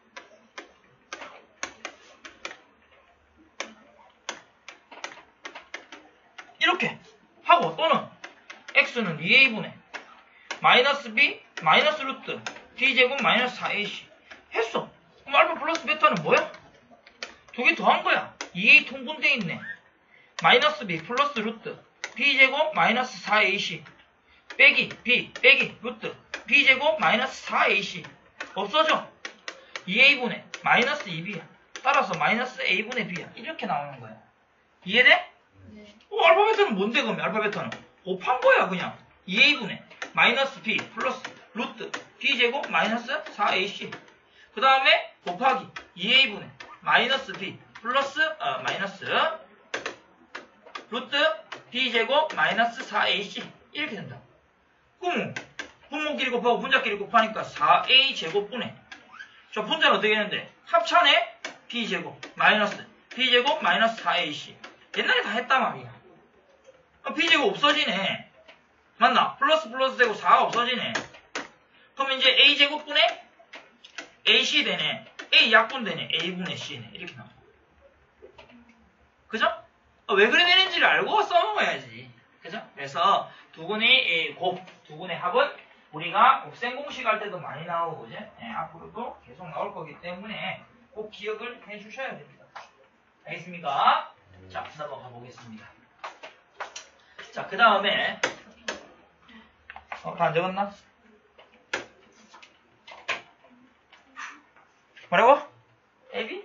Speaker 1: 이렇게 하고 또는 x는 이 에이분의 마이너스 b 마이너스 루트 b제곱 마이너스 사 에이씨 했어. 그럼 알파 플러스 베타는 뭐야? 두 개 더한 거야. 이 에이 통분돼 있네. 마이너스 b 플러스 루트 b제곱 마이너스 사 에이씨 빼기 b 빼기 루트 b제곱 마이너스 사 에이씨 없어져. 이 에이분의 마이너스 이 비야. 따라서 마이너스 a분의 b야. 이렇게 나오는 거야. 이해돼?
Speaker 4: 네.
Speaker 1: 어, 알파 베타는 뭔데 그럼 알파 베타는 곱한 거야 그냥. 이 에이분의 마이너스 b 플러스 루트 b제곱 마이너스 사 에이씨 그 다음에 곱하기 이 에이분의 마이너스 b 플러스 어, 마이너스 루트 b제곱 마이너스 사 에이씨 이렇게 된다. 그럼 분모끼리 곱하고 분자끼리 곱하니까 사 에이 제곱분의 저 분자는 어떻게 되는데 합차네 b제곱 마이너스 b제곱 마이너스 사 에이씨 옛날에 다 했단 말이야. b제곱 없어지네. 맞나? 플러스 플러스 되고 사가 없어지네. 그럼 이제 a제곱분의 ac 되네. a 약분 되네. a분의 c네. 이렇게 나와. 그죠? 왜 그래 되는지를 알고 써먹어야지. 그죠? 그래서 두근의 곱, 두근의 합은 우리가 곱셈 공식 할 때도 많이 나오고, 그죠? 네, 앞으로도 계속 나올 거기 때문에 꼭 기억을 해 주셔야 됩니다. 알겠습니까? 자, 넘어가 보겠습니다. 자, 그 다음에, 어, 다 안 적었나? 뭐라고? 애비?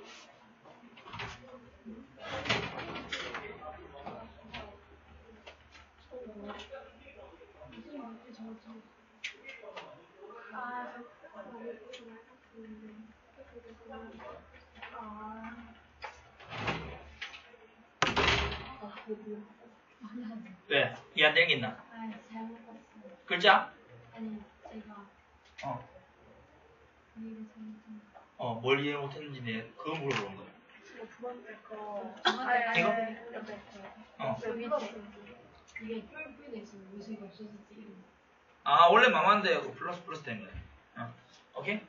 Speaker 1: 왜? 이해 안 되겠나?
Speaker 4: 아, 잘못 봤어요.
Speaker 1: 글자?
Speaker 4: 아니, 제가
Speaker 1: 어.
Speaker 4: 이해를 잘못했는데.
Speaker 1: 어, 뭘 이해 못했는지 내 그거 물어보는 거야.
Speaker 2: 두 번째 거.
Speaker 4: 아,
Speaker 1: 이거?
Speaker 2: 옆에 거.
Speaker 1: 어.
Speaker 4: 저 밑에 이게 뿔뿔에서 무수가 없어졌지. 이거.
Speaker 1: 아, 원래 마마인데 이거 플러스 플러스 된 거야. 어. 오케이?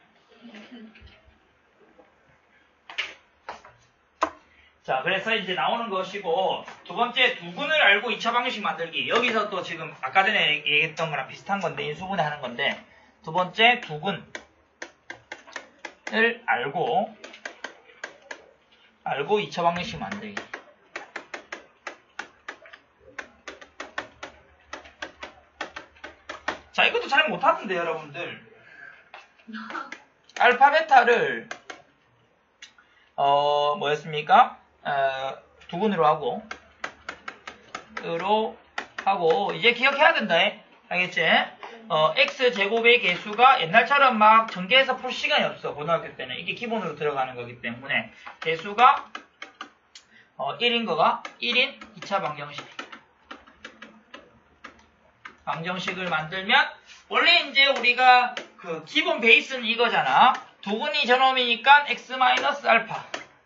Speaker 1: 자, 그래서 이제 나오는 것이고 두 번째 두근을 알고 이 차 방정식 만들기. 여기서 또 지금 아까 전에 얘기했던 거랑 비슷한 건데 인수분해 하는 건데 두 번째 두근을 알고 알고 이 차 방정식 만들기. 자, 이것도 잘 못하던데 여러분들. 알파 베타를 어 뭐였습니까? 어, 두근으로 하고 으로 하고 이제 기억해야 된다. 알겠지? 어, x제곱의 개수가 옛날처럼 막 전개해서 풀 시간이 없어. 고등학교 때는 이게 기본으로 들어가는 거기 때문에 개수가 어, 일인 거가 일인 이 차 방정식 방정식을 만들면 원래 이제 우리가 그 기본 베이스는 이거잖아. 두근이 저놈이니까 x 마이너스 알파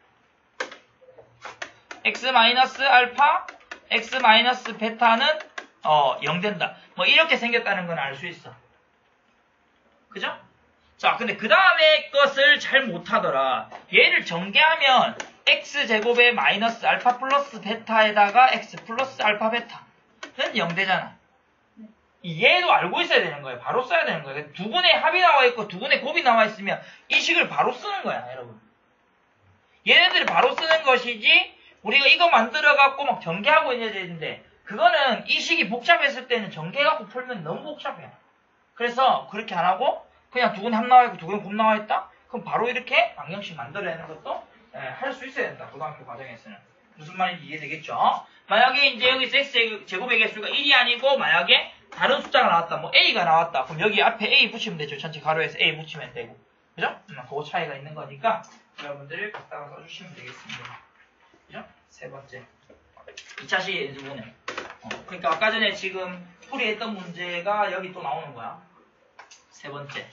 Speaker 1: x 마이너스 알파 x 마이너스 베타는 어, 영 된다. 뭐 이렇게 생겼다는 건 알 수 있어. 그죠? 자, 근데 그 다음에 것을 잘 못하더라. 얘를 전개하면 x제곱의 마이너스 알파 플러스 베타에다가 x 플러스 알파 베타는 영 되잖아. 얘도 알고 있어야 되는 거예요. 바로 써야 되는 거예요. 두근의 합이 나와 있고 두근의 곱이 나와 있으면 이 식을 바로 쓰는 거야, 여러분. 얘네들이 바로 쓰는 것이지 우리가 이거 만들어갖고 막 전개하고 있는 애들인데 그거는 이 식이 복잡했을 때는 전개해갖고 풀면 너무 복잡해. 그래서 그렇게 안 하고 그냥 두근의 합 나와 있고 두근의 곱 나와 있다? 그럼 바로 이렇게 방정식 만들어내는 것도 할 수 있어야 된다. 고등학교 과정에서는. 무슨 말인지 이해되겠죠? 만약에 이제 여기서 x제곱의 개수가 일이 아니고 만약에 다른 숫자가 나왔다. 뭐 a가 나왔다. 그럼 여기 앞에 a 붙이면 되죠. 전체 가로에서 a 붙이면 되고. 그죠? 음, 그거 차이가 있는 거니까 여러분들이 갖다가 써주시면 되겠습니다. 그죠? 세 번째. 이 차식의 인수분해. 어, 그러니까 아까 전에 지금 풀이했던 문제가 여기 또 나오는 거야. 세 번째.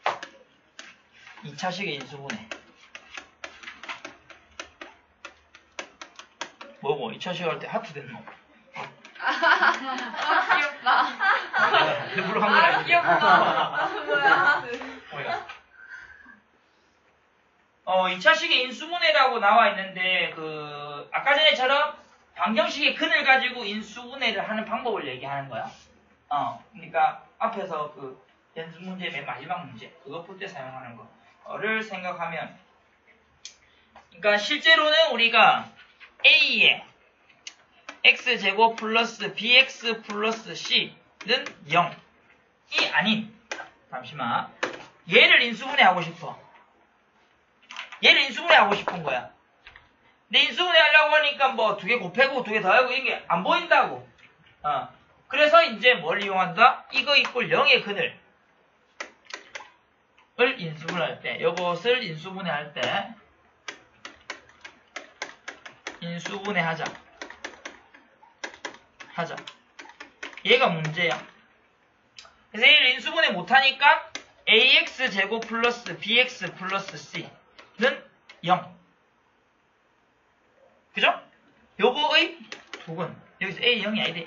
Speaker 1: 이 차식의 인수분해. 뭐고? 이 차식 할 때 하트 됐노?
Speaker 2: 아, 귀엽다.
Speaker 1: 일부러 한 건 아니지?
Speaker 2: 귀엽다. 뭐야.
Speaker 1: 뭐야? 어, 이 차식의 인수분해라고 나와 있는데, 그, 아까 전에처럼 방정식의 근을 가지고 인수분해를 하는 방법을 얘기하는 거야. 어, 그러니까 앞에서 그 연습 문제 맨 마지막 문제, 그거 풀 때 사용하는 거를 생각하면, 그러니까 실제로는 우리가 A에 x제곱 플러스 bx 플러스 c는 영이 아닌, 잠시만, 얘를 인수분해 하고 싶어. 얘를 인수분해 하고 싶은 거야. 근데 인수분해 하려고 하니까 뭐 두 개 곱하고 두 개 더하고 이게 안 보인다고. 어. 그래서 이제 뭘 이용한다? 이거 이꼴 영의 근을 을 인수분해할 때, 요것을 인수분해할 때 인수분해하자. 하자. 얘가 문제야. 그래서 얘를 인수분해 못하니까 ax제곱 플러스 bx 플러스 c는 영. 그죠? 요거의 두근. 여기서 a 영이 아니대.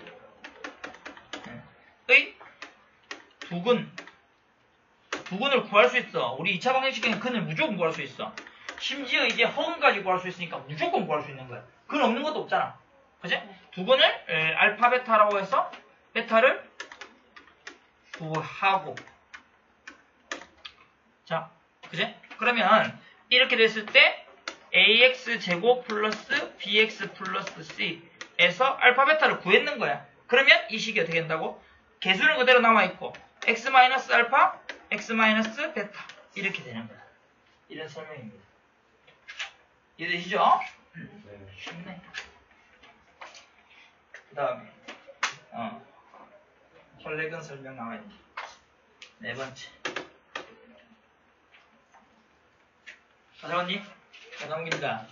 Speaker 1: 의 두근. 두근을 구할 수 있어. 우리 이 차 방정식에는 근을 무조건 구할 수 있어. 심지어 이제 허근까지 구할 수 있으니까 무조건 구할 수 있는 거야. 근 없는 것도 없잖아. 그지? 두근을 에, 알파 베타라고 해서 베타를 구하고. 자, 그지? 그러면 이렇게 됐을 때 ax 제곱 플러스 bx 플러스 c에서 알파 베타를 구했는 거야. 그러면 이 식이 어떻게 된다고? 개수는 그대로 남아있고 x 마이너스 알파, x 마이너스 베타 이렇게 되는 거야. 이런 설명입니다. 이해되시죠? 음, 쉽네. 그 다음에 어, 혈액은 설명 나와있네. 네 번째. 사장님, 자 넘깁니다.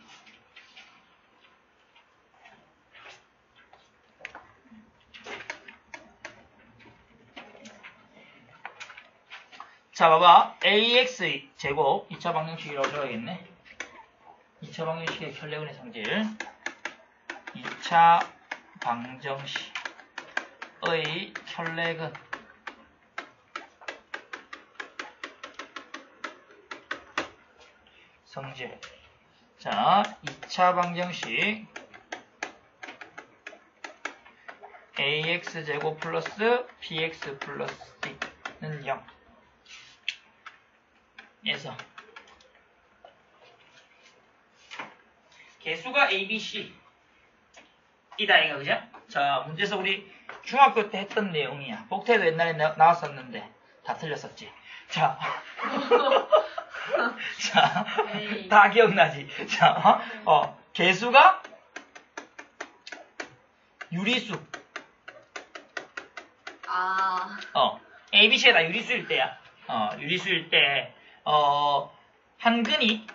Speaker 1: 자, 봐봐. ax 제곱 이 차 방정식이라고 적어야겠네. 이 차 방정식의 혈액은의 성질. 이 차 방정식의 혈액은 성질. 자, 이 차 방정식 ax 제곱 플러스 bx 플러스 c는 영 에서 개수가 a, b, c 이다 이거 그죠? 자 문제에서 우리 중학교 때 했던 내용이야. 복태도 옛날에 나, 나왔었는데 다 틀렸었지. 자, 자, 다 기억나지? 자, 어, 개수가 유리수.
Speaker 2: 아.
Speaker 1: 어, A, B, C가 다 유리수일 때야. 어, 유리수일 때, 어, 한근이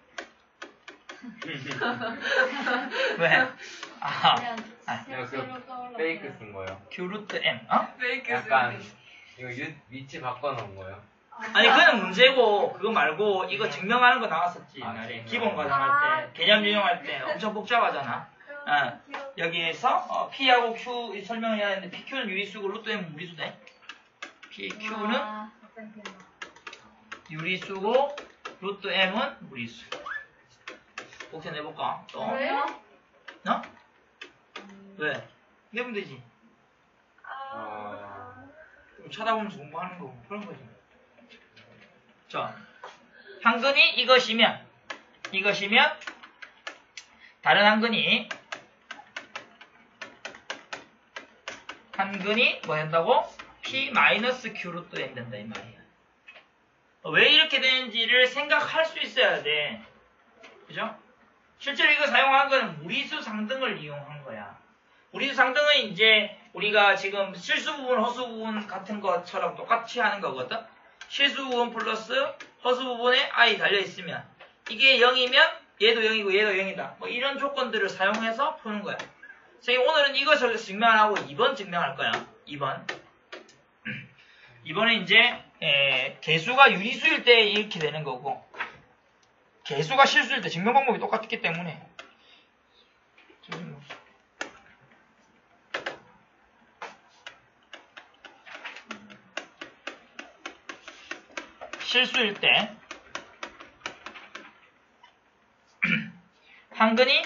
Speaker 1: 왜? 아, 아,
Speaker 5: 내가 그 페이크 쓴 거예요.
Speaker 1: Q 루트 M. 어?
Speaker 2: 페이크
Speaker 5: 약간 이거 유, 위치 바꿔놓은 거예요.
Speaker 1: 아니 그건 문제고 그거 말고 이거 증명하는 거 나왔었지
Speaker 5: 아,
Speaker 1: 옛날에
Speaker 5: 증명.
Speaker 1: 기본 과정할 때 개념 유형할 때 엄청 복잡하잖아. 어, 여기에서 어, P하고 Q 설명을 해야 되는데 피큐는 유리수고 루트 M은 무리수네. 피큐는 유리수고 루트 M은 무리수. 복사 내볼까? 또.
Speaker 2: 왜요?
Speaker 1: 어? 왜? 내면 되지.
Speaker 5: 아,
Speaker 1: 좀 쳐다보면서 공부하는 거고 그런 거지. 자, 한근이 이것이면 이것이면 다른 한근이 한근이 뭐 된다고? P 마이너스 Q로 또 된다 이 말이야. 왜 이렇게 되는지를 생각할 수 있어야 돼. 그죠? 실제로 이거 사용한 거는 무리수 상등을 이용한 거야. 무리수 상등은 이제 우리가 지금 실수 부분, 허수 부분 같은 것처럼 똑같이 하는 거거든. 실수 부분 플러스 허수 부분에 i 달려있으면 이게 영이면 얘도 영이고 얘도 영이다. 뭐 이런 조건들을 사용해서 푸는 거야. 선생님 오늘은 이것을 증명 안 하고 이 번 증명할 거야. 이 번. 이번에 이제 에, 개수가 유리수일 때 이렇게 되는 거고 개수가 실수일 때 증명 방법이 똑같기 때문에 실수일 때 한근이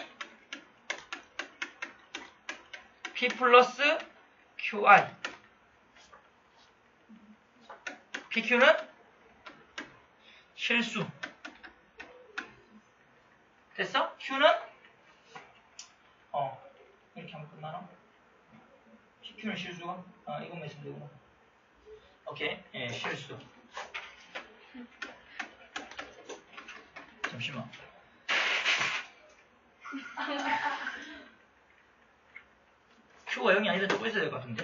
Speaker 1: P 플러스 QI 피큐는 실수 됐어? Q는 어 이렇게 하면 끝나나? 피큐는 실수가? 아 이것만 있으면 되구나. 오케이 예 실수. 잠시만. Q가 영이 아니다 저거 있어야 될 것 같은데?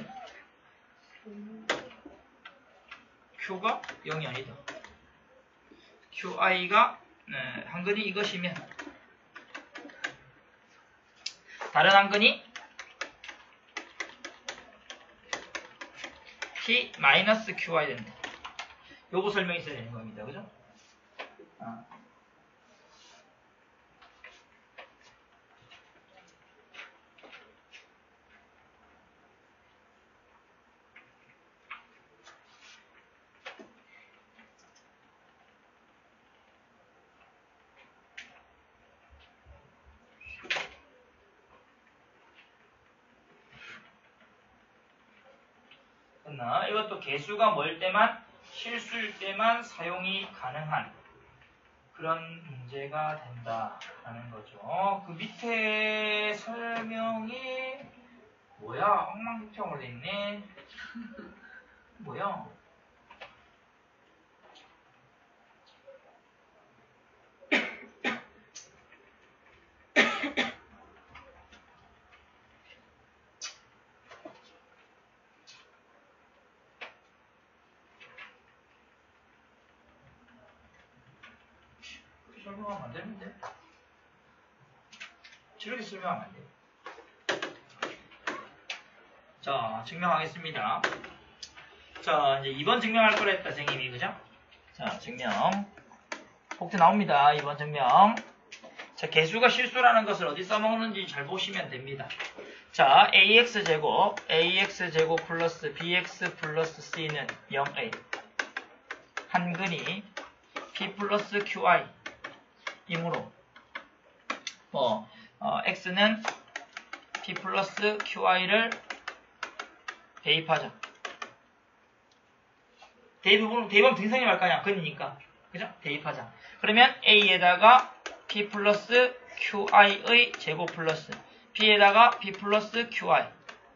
Speaker 1: Q가 영이 아니다. QI가 네, 한근이 이것이면 다른 한근이 P 마이너스 QI 된다. 요거 설명이 있어야 되는 겁니다. 그죠? 아. 됐나? 이것도 개수가 뭘 때만 실수일 때만 사용이 가능한 그런 문제가 된다라는 거죠. 그 밑에 설명이 뭐야? 엉망진창으로 돼 있네. 뭐야? 설명하면 안 되는데? 저렇게 설명하면 안 돼. 자, 증명하겠습니다. 자, 이제 이 번 증명할 거라 했다, 선생님이, 그죠? 자, 증명. 복태 나옵니다. 이 번 증명. 자, 개수가 실수라는 것을 어디 써먹는지 잘 보시면 됩니다. 자, ax제곱, ax제곱 플러스 bx 플러스 c는 영 에이. 한근이 p 플러스 qi. 이므로 뭐 어, x는 p 플러스 qi를 대입하자. 대입은, 대입하면 등성립 할 거 아니야. 근이니까. 그죠? 대입하자. 그러면 A에다가 P 플러스 큐아이의 제곱 플러스 P에다가 P 플러스 큐아이.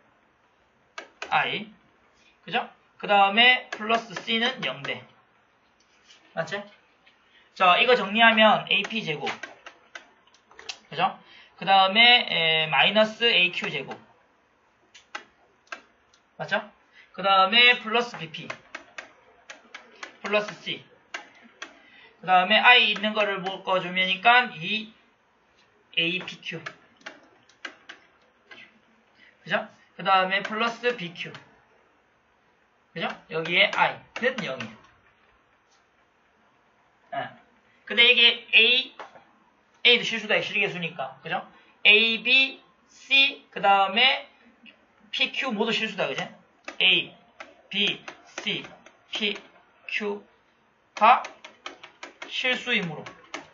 Speaker 1: I. 그죠? 그 다음에 플러스 C는 영 대. 맞지? 자, 이거 정리하면 에이피 제곱. 그죠? 그 다음에 마이너스 에이큐 제곱. 맞죠? 그 다음에 플러스 비피. 플러스 C. 그 다음에 I 있는 거를 묶어주면니까 이 에이피큐. 그죠? 그 다음에 플러스 비큐. 그죠? 여기에 I는 영이에요. 네. 근데 이게 A, A도 실수다, 실계수니까. 그죠? A, B, C, 그 다음에 P, Q 모두 실수다, 그죠? A, B, C, P, Q가 실수이므로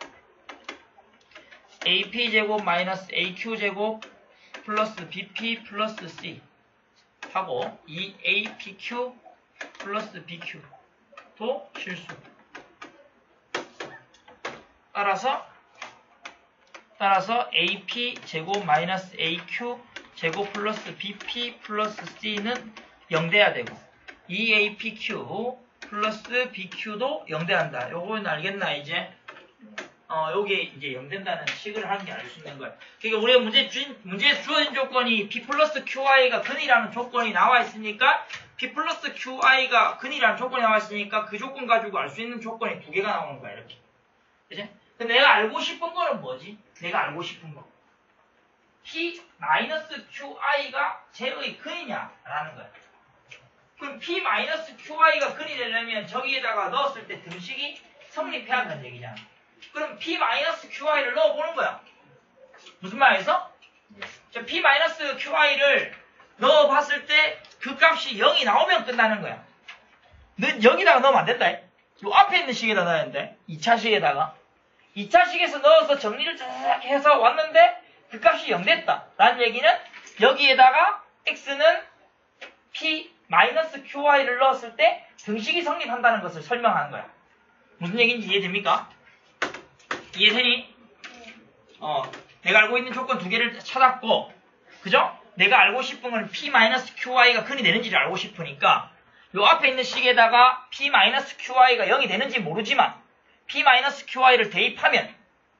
Speaker 1: 에이피제곱 마이너스 에이큐제곱 플러스 비피 플러스 C 하고 이 에이피큐 플러스 비큐도 실수. 따라서 따라서 에이피제곱 마이너스 에이큐제곱 플러스 비피 플러스 C는 영 돼야 되고 이 에이피큐 플러스 비큐도 영 돼한다. 요거는 알겠나 이제? 어, 요게 이제 영 된다는 식을 하는 게 알 수 있는 거야. 그러니까 우리가 문제 주, 문제에 주어진 조건이 P 플러스 큐아이가 근이라는 조건이 나와 있으니까 P 플러스 큐아이가 근이라는 조건이 나와 있으니까 그 조건 가지고 알 수 있는 조건이 두 개가 나오는 거야, 이렇게. 그치? 근데 내가 알고 싶은 거는 뭐지? 내가 알고 싶은 거. P 마이너스 큐아이가 제의 근이냐라는 거야. 그럼 P 마이너스 큐아이가 근이 되려면 저기에다가 넣었을 때 등식이 성립해야 한다는 얘기잖아. 그럼 P 마이너스 큐아이를 넣어보는 거야. 무슨 말이죠? P 마이너스 큐아이를 넣어봤을 때 그 값이 영이 나오면 끝나는 거야. 너 여기다가 넣으면 안 된다. 요 앞에 있는 식에다 넣어야 되는데 이 차 식에다가 이 차 식에서 넣어서 정리를 쫙 해서 왔는데 그 값이 영 됐다. 라는 얘기는 여기에다가 x는 P 마이너스 큐아이를 넣었을 때 등식이 성립한다는 것을 설명하는 거야. 무슨 얘기인지 이해됩니까? 이해되니? 어, 내가 알고 있는 조건 두 개를 찾았고, 그죠? 내가 알고 싶은 건 P 마이너스 큐아이가 근이 되는지를 알고 싶으니까 요 앞에 있는 식에다가 P 마이너스 큐아이가 영이 되는지 모르지만 P 마이너스 큐아이를 대입하면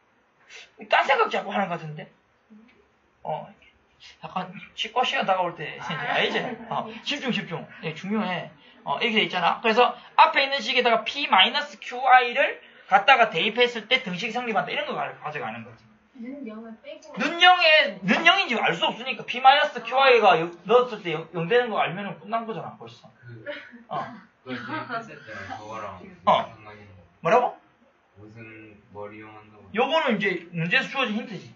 Speaker 1: 딴 생각 자꾸 하는 것 같은데? 어, 약간 치과 시간 다가올 때 알지? 어, 집중 집중. 예, 중요해. 어, 이렇게 돼 있잖아. 그래서 앞에 있는 식에다가 P 마이너스 큐아이를 갖다가 대입했을 때 등식이 성립한다. 이런 거 가져가는 거지.
Speaker 4: 는 영을 빼고.
Speaker 1: 는 영의, 는 영인지 알 수 없으니까 P 마이너스 큐아이가 넣었을 때 영 되는 거 알면은 끝난 거잖아, 벌써.
Speaker 5: 그,
Speaker 1: 어.
Speaker 5: 그걸 대입했을 때는 그거랑
Speaker 1: 어.
Speaker 5: 무슨 상관이 있는 거야?
Speaker 1: 뭐라고?
Speaker 5: 무슨 뭘 이용한다고?
Speaker 1: 요거는 이제 문제에서 주어진 힌트지.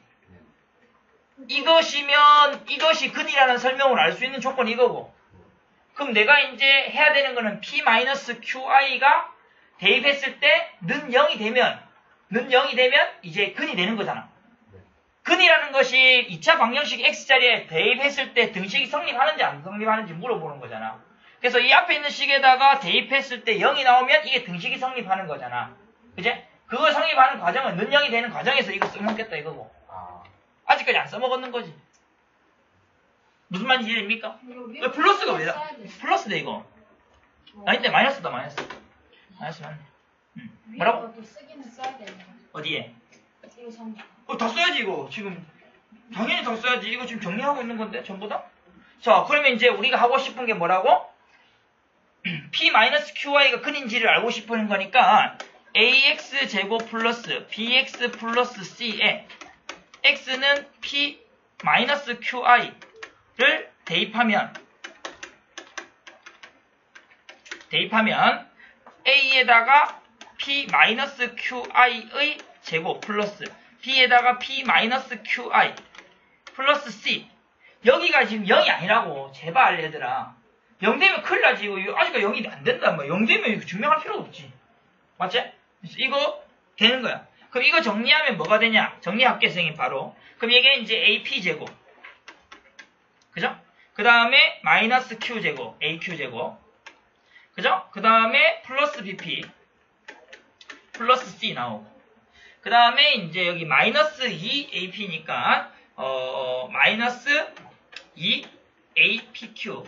Speaker 1: 이것이면 이것이 근이라는 설명을 알 수 있는 조건이 이거고. 그럼 내가 이제 해야 되는 거는 P 마이너스 큐아이가 대입했을 때 는 영이 되면 는 영이 되면 이제 근이 되는 거잖아. 근이라는 것이 이 차 방정식 x자리에 대입했을 때 등식이 성립하는지 안 성립하는지 물어보는 거잖아. 그래서 이 앞에 있는 식에다가 대입했을 때 영이 나오면 이게 등식이 성립하는 거잖아. 그제? 그걸 성립하는 과정은 는 영이 되는 과정에서 이거 써먹겠다 이거고.
Speaker 5: 아,
Speaker 1: 아직까지 안 써먹었는 거지. 무슨 말인지 이해됩니까? 왜 플러스가 왜 나? 플러스네 이거. 아닌데 마이너스다 마이너스. 마이너스 맞네. 응. 뭐라고?
Speaker 4: 또 쓰기는 써야 되는 거지.
Speaker 1: 어디에?
Speaker 4: 이거 전부.
Speaker 1: 어, 다 써야지 이거. 지금 당연히 다 써야지. 이거 지금 정리하고 있는 건데 전부 다. 자, 그러면 이제 우리가 하고 싶은 게 뭐라고? P 마이너스 큐아이가 근인지를 알고 싶은 거니까 에이엑스 제곱 플러스 비엑스 플러스 C에 x는 P 마이너스 큐아이를 대입하면 대입하면 A에다가 P 마이너스 큐아이의 제곱 플러스 B에다가 P 마이너스 큐아이 플러스 C. 여기가 지금 영이 아니라고. 제발 얘들아. 영 되면 큰일 나지. 이거 아직까지 영이 안 된다. 뭐 영 되면 이거 증명할 필요가 없지. 맞지? 그래서 이거 되는 거야. 그럼 이거 정리하면 뭐가 되냐? 정리할게 선생님 바로. 그럼 이게 이제 에이피 제곱. 그죠? 그 다음에 마이너스 Q제곱, 에이큐제곱. 그죠? 그 다음에 플러스 비피, 플러스 C 나오고. 그 다음에 이제 여기 마이너스 이 에이피니까, 어, 마이너스 이 에이피큐.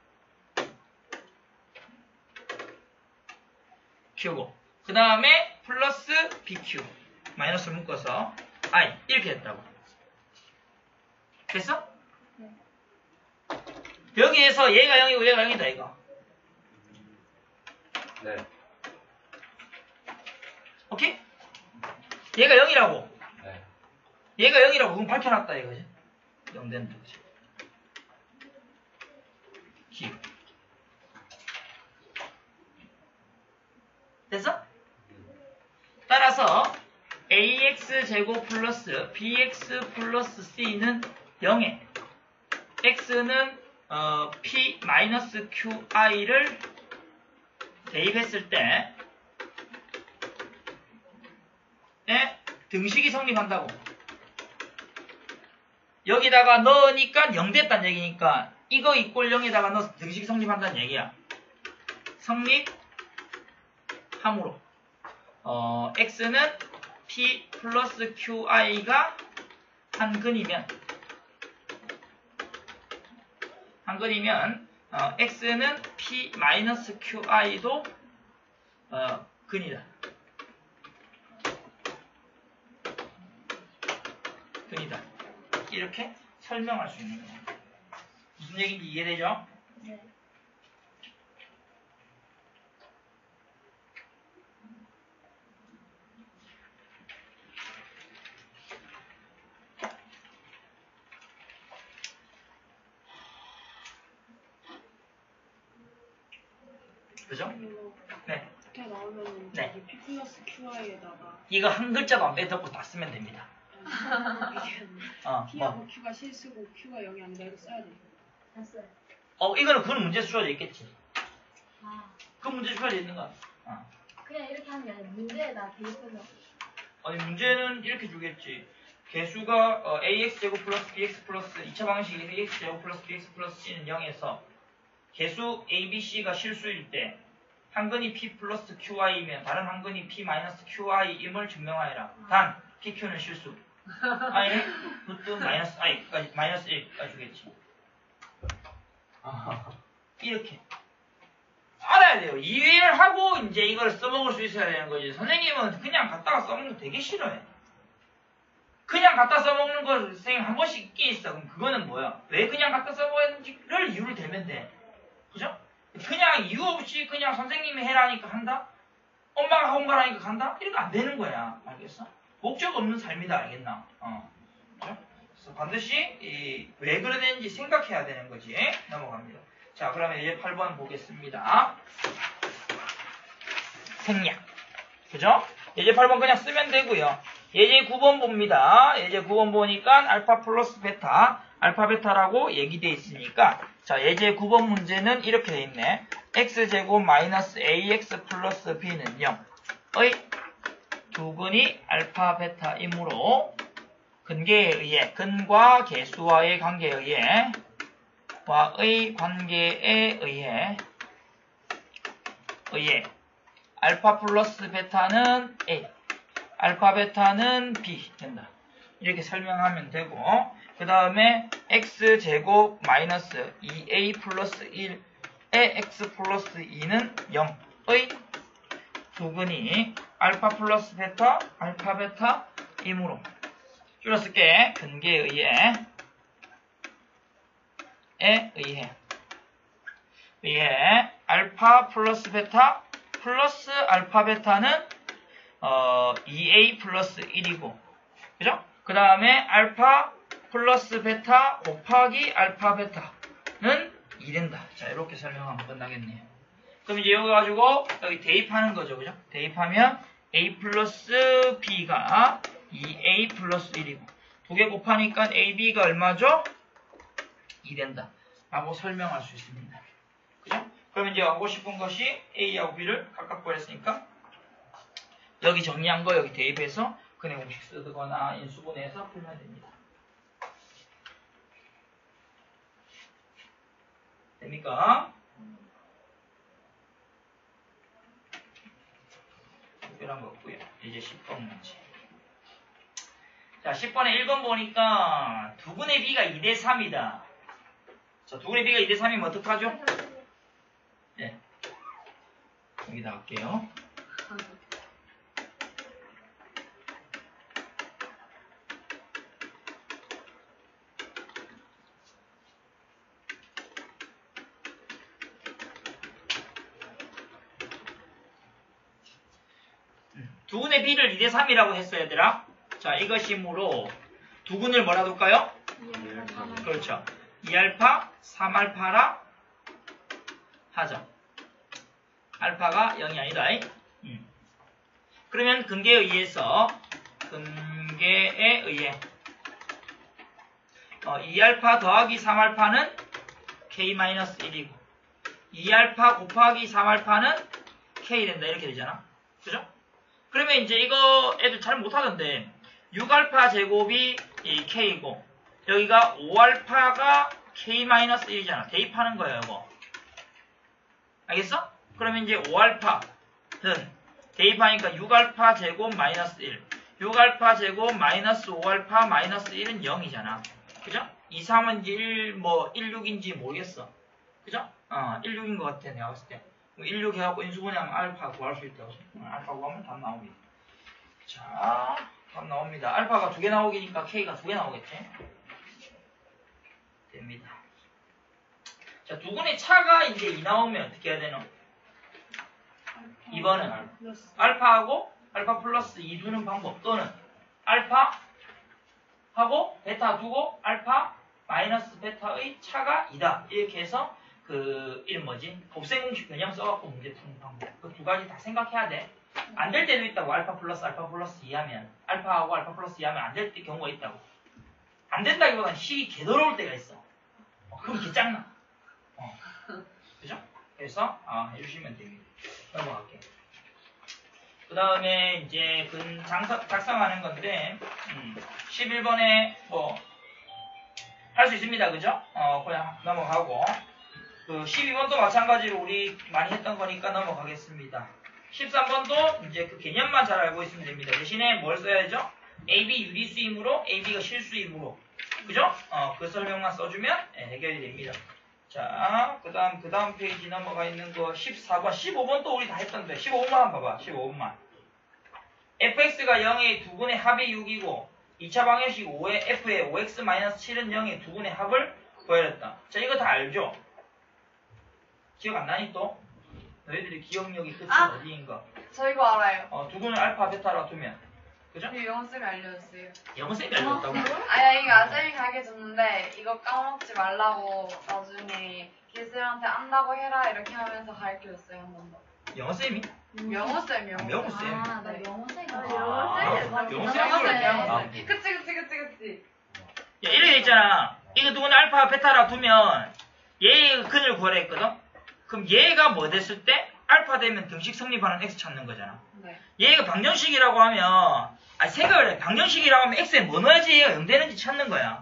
Speaker 1: Q고. 그 다음에 플러스 비큐. 마이너스를 묶어서, I. 이렇게 됐다고. 됐어?
Speaker 4: 네.
Speaker 1: 여기에서 얘가 영이고 얘가 영이다, 이거.
Speaker 5: 네.
Speaker 1: 오케이? 얘가 영이라고.
Speaker 5: 네.
Speaker 1: 얘가 영이라고 그럼 밝혀놨다 이거지. 영 된다, 그지? 기. 됐어? 따라서 ax제곱 플러스 bx 플러스 c는 영에 x는 어, p 마이너스 qi를 대입했을 때 에, 등식이 성립한다고. 여기다가 넣으니까 영 됐다는 얘기니까 이거 이꼴 영에다가 넣어서 등식이 성립한다는 얘기야. 성립함으로 어, x는 p 플러스 qi가 한 근이면 한 근이면 어, x는 p 마이너스 qi도 어, 근이다. 근이다. 이렇게 설명할 수 있는 거야. 무슨 얘기인지 이해되죠?
Speaker 4: 네.
Speaker 1: 그죠?
Speaker 4: 이거
Speaker 1: 네.
Speaker 4: 이렇게 나오면
Speaker 1: 네.
Speaker 4: 저기 P 플러스 큐아이에다가
Speaker 1: 이거 한 글자도 안 빼놓고 다 쓰면 됩니다. 어,
Speaker 4: P하고
Speaker 1: 뭐.
Speaker 4: Q가 실수고 Q가 영이 아니다 이거 써야 돼.
Speaker 2: 됐어요.
Speaker 1: 어, 이거는 그런 문제에서 주어져 있겠지.
Speaker 2: 아,
Speaker 1: 그 문제 주어져 있는 거야. 어.
Speaker 2: 그냥 이렇게 하는 게 아니라 문제에다 대입해서.
Speaker 1: 아니, 문제는 이렇게 주겠지. 개수가 어, ax제곱 플러스 bx 플러스 이 차 방식에서 ax제곱 플러스 bx 플러스 c는 영에서 개수 a, b, c가 실수일 때 한 근이 p 플러스 qi이면 다른 한 근이 p 마이너스 qi임을 증명하여라. 단 pq는 실수. 아니, 루트 마이너스 i까지 마이너스 일까지 주겠지. 이렇게 알아야 돼요. 이해를 하고 이제 이걸 써먹을 수 있어야 되는 거지. 선생님은 그냥 갖다가 써먹는 거 되게 싫어해. 그냥 갖다 써먹는 거 선생님 한 번씩 있긴 있어. 그럼 그거는 뭐야? 왜 그냥 갖다 써먹었는지를 이유를 대면 돼. 그죠? 그냥 이유 없이 그냥 선생님이 해라니까 한다? 엄마가 하고 가라니까 간다? 이러면 안 되는 거야. 알겠어? 목적 없는 삶이다. 알겠나? 어. 그죠? 그래서 반드시 이, 왜 그래 되는지 생각해야 되는 거지. 넘어갑니다. 자, 그러면 이제 팔 번 보겠습니다. 생략. 그죠? 예제 팔 번 그냥 쓰면 되고요. 예제 구 번 봅니다. 예제 구 번 보니까 알파 플러스 베타, 알파 베타라고 얘기되어 있으니까 자, 예제 구 번 문제는 이렇게 돼 있네. x제곱 마이너스 ax 플러스 b는 영의 두 근이 알파 베타이므로 근계에 의해 근과 개수와의 관계에 의해 와의 관계에 의해 의해 알파 플러스 베타는 A, 알파 베타는 B 된다. 이렇게 설명하면 되고 그 다음에 x제곱 마이너스 이 에이 플러스 일의 x 플러스 이는 영의 두 근이 알파 플러스 베타, 알파 베타이므로 줄여쓸게 근계에 의해 에 의해 의해 알파 플러스 베타 플러스 알파 베타는 어, 이 에이 플러스 일이고 그죠? 그 다음에 알파 플러스 베타 곱하기 알파 베타는 이 된다. 자, 이렇게 설명하면 끝나겠네요. 그럼 이제 여기 가지고 여기 대입하는 거죠. 그죠? 대입하면 a 플러스 b가 이 에이 플러스 일이고 두 개 곱하니까 에이비가 얼마죠? 이 된다. 라고 설명할 수 있습니다. 그죠? 그럼 이제 하고 싶은 것이 A하고 B를 각각 구했으니까 여기 정리한 거 여기 대입해서 근의 공식 쓰거나 인수분해해서 풀면 됩니다. 됩니까? 특별한 거 없고요. 이제 십 번 문제. 자, 십 번에 일 번 보니까 두분의 b가 이 대 삼이다. 자, 두분의 b가 이 대 삼이면 어떡하죠? 네. 여기다 할게요. 두분의 b를 이 대 삼이라고 했어요, 얘들아. 자, 이것이므로 두분을 뭐라 둘까요? 그렇죠. 이 알파, 삼 알파라 하자. 알파가 영이 아니다. 음. 그러면 근계에 의해서 근계에 의해 어, 이 알파 더하기 삼 알파는 케이 마이너스 일이고 이 알파 곱하기 삼 알파는 K 된다. 이렇게 되잖아. 그죠? 그러면 이제 이거 애들 잘 못하던데 육 알파 제곱이 이 K이고 여기가 오 알파가 케이 마이너스 일이잖아. 대입하는 거예요, 이거. 알겠어? 그러면 이제 오 알파는 대입하니까 육 알파 제곱 마이너스 일. 육 알파 제곱 마이너스 오 알파 마이너스 일은 영이잖아. 그죠? 이, 삼은 일, 뭐, 십육인지 모르겠어. 그죠? 어, 십육인 것 같아, 내가 봤을 때. 십육 해갖고 인수분해하면 알파 구할 수 있다고. 알파 구하면 답 나옵니다. 자, 답 나옵니다. 알파가 두 개 나오기니까 K가 두 개 나오겠지? 됩니다. 자, 두 분의 차가 이제 이 나오면 어떻게 해야 되노? 이 번은 알파하고 알파 플러스 이 두는 방법 또는 알파 하고 베타 두고 알파 마이너스 베타의 차가 이다. 이렇게 해서 그 이름 뭐지? 곱셈 공식 변형 써갖고 문제 푸는 방법. 그 두 가지 다 생각해야 돼. 안 될 때도 있다고. 알파 플러스 알파 플러스 이 하면 알파하고 알파 플러스 이 하면 안 될 때 경우가 있다고. 안 된다기보단 식이 개더러울 때가 있어. 어, 그럼 개 짱나. 어. 그죠? 그래서 아, 해주시면 됩니다. 넘어갈게요. 그 다음에 이제 근 장사, 작성하는 건데 음, 십일 번에 뭐 할 수 있습니다. 그죠? 어, 그냥 넘어가고 그 십이 번도 마찬가지로 우리 많이 했던 거니까 넘어가겠습니다. 십삼 번도 이제 그 개념만 잘 알고 있으면 됩니다. 대신에 뭘 써야죠? 에이비 유리수이므로 에이비가 실수이므로 그죠? 어, 그 설명만 써주면 네, 해결이 됩니다. 자, 그 다음, 그 다음 페이지 넘어가 있는 거 십사 번, 십오 번 또 우리 다 했던데, 십오 번만 봐봐, 십오 번만. 에프엑스가 영의 두 분의 합이 육이고, 이 차 방정식 오의 F의 오엑스 칠은 영의 두 분의 합을 구하였다. 자, 이거 다 알죠? 기억 안 나니 또? 너희들이 기억력이 끝이
Speaker 2: 아!
Speaker 1: 어디인가?
Speaker 2: 저 이거 알아요.
Speaker 1: 어, 두 분을 알파, 베타라 두면. 그죠?
Speaker 2: 그 영어쌤이 알려줬어요.
Speaker 1: 영어쌤이 알려줬다고?
Speaker 2: 아니 이거 아쌤이 가르쳐줬는데 이거 까먹지 말라고 나중에 기술한테 안다고 해라 이렇게 하면서 가르쳐줬어요 한 번 더.
Speaker 1: 영어쌤이?
Speaker 2: 영어쌤 영어쌤.
Speaker 1: 영어쌤.
Speaker 4: 아, 나 영어생이
Speaker 1: 아,
Speaker 2: 영어쌤.
Speaker 1: 영어쌤.
Speaker 2: 영어쌤
Speaker 1: 아.
Speaker 2: 영어쌤. 그치 그치 그치 그치.
Speaker 1: 야, 이래 있잖아. 이거 누구는 알파, 베타라 두면 얘의 근을 구하라 했거든? 그럼 얘가 뭐 됐을 때? 알파 되면 등식 성립하는 x 찾는 거잖아.
Speaker 2: 네.
Speaker 1: 얘가 방정식이라고 하면, 아, 생각을 해. 방정식이라고 하면 x에 뭐 넣어야지 얘가 영 되는지 찾는 거야.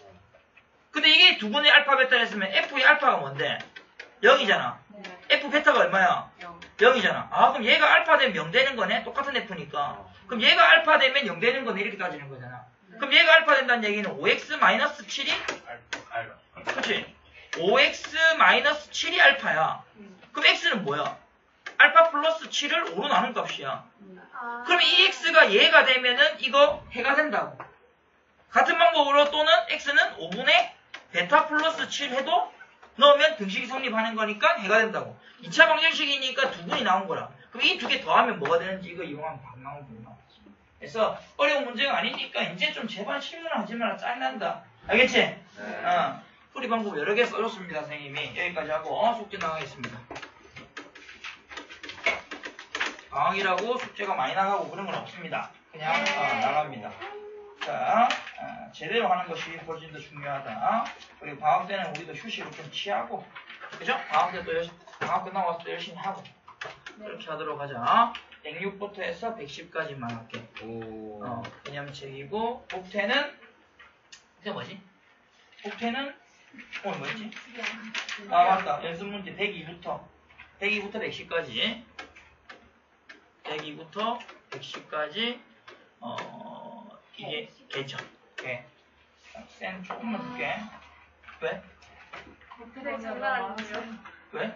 Speaker 1: 근데 이게 두 분의 알파, 베타를 했으면 f의 알파가 뭔데? 영이잖아.
Speaker 2: 네.
Speaker 1: f 베타가 얼마야?
Speaker 2: 영.
Speaker 1: 영이잖아. 아, 그럼 얘가 알파 되면 영 되는 거네? 똑같은 f니까. 그럼 얘가 알파 되면 영 되는 거네? 이렇게 따지는 거잖아. 그럼 얘가 알파 된다는 얘기는 오엑스 칠이?
Speaker 3: 알파.
Speaker 1: 그치? 오엑스 칠이 알파야.
Speaker 2: 음.
Speaker 1: 그럼 x는 뭐야? 알파 플러스 칠을 오로 나눈 값이야.
Speaker 2: 음.
Speaker 1: 그럼 이 x가 얘가 되면은 이거 해가 된다고. 같은 방법으로 또는 x는 오분의 베타 플러스 칠 해도 넣으면 등식이 성립하는 거니까 해가 된다고. 이 차 방정식이니까 두 분이 나온 거라. 그럼 이 두 개 더하면 뭐가 되는지 이거 이용하면 밥 나오구나. 그래서 어려운 문제가 아니니까 이제 좀 제발 실수를 하지 마라. 짜증난다. 알겠지?
Speaker 3: 네.
Speaker 1: 어. 풀이 방법 여러 개 써줬습니다. 선생님이. 여기까지 하고 어, 숙제 나가겠습니다. 방학이라고 숙제가 많이 나가고 그런 건 없습니다. 그냥 어, 나갑니다. 자, 어, 제대로 하는 것이 훨씬 더 중요하다. 그리고 방학 때는 우리도 휴식을 좀 취하고, 그죠? 방학 때 또 열심히, 방학 끝나고 와서 또 열심히 하고, 그렇게 하도록 하자. 백육부터 해서 백십까지만 할게.
Speaker 5: 오.
Speaker 1: 어, 개념책이고, 복태는, 이게 뭐지? 복태는 오늘 뭐였지? 아 맞다. 연습 문제 백이부터 백이부터 백십까지 백이부터 백십까지 어 이게 개죠. 개. 쌤 조금만 줄게. 왜?
Speaker 4: 되게 장난 아니에요.
Speaker 1: 왜?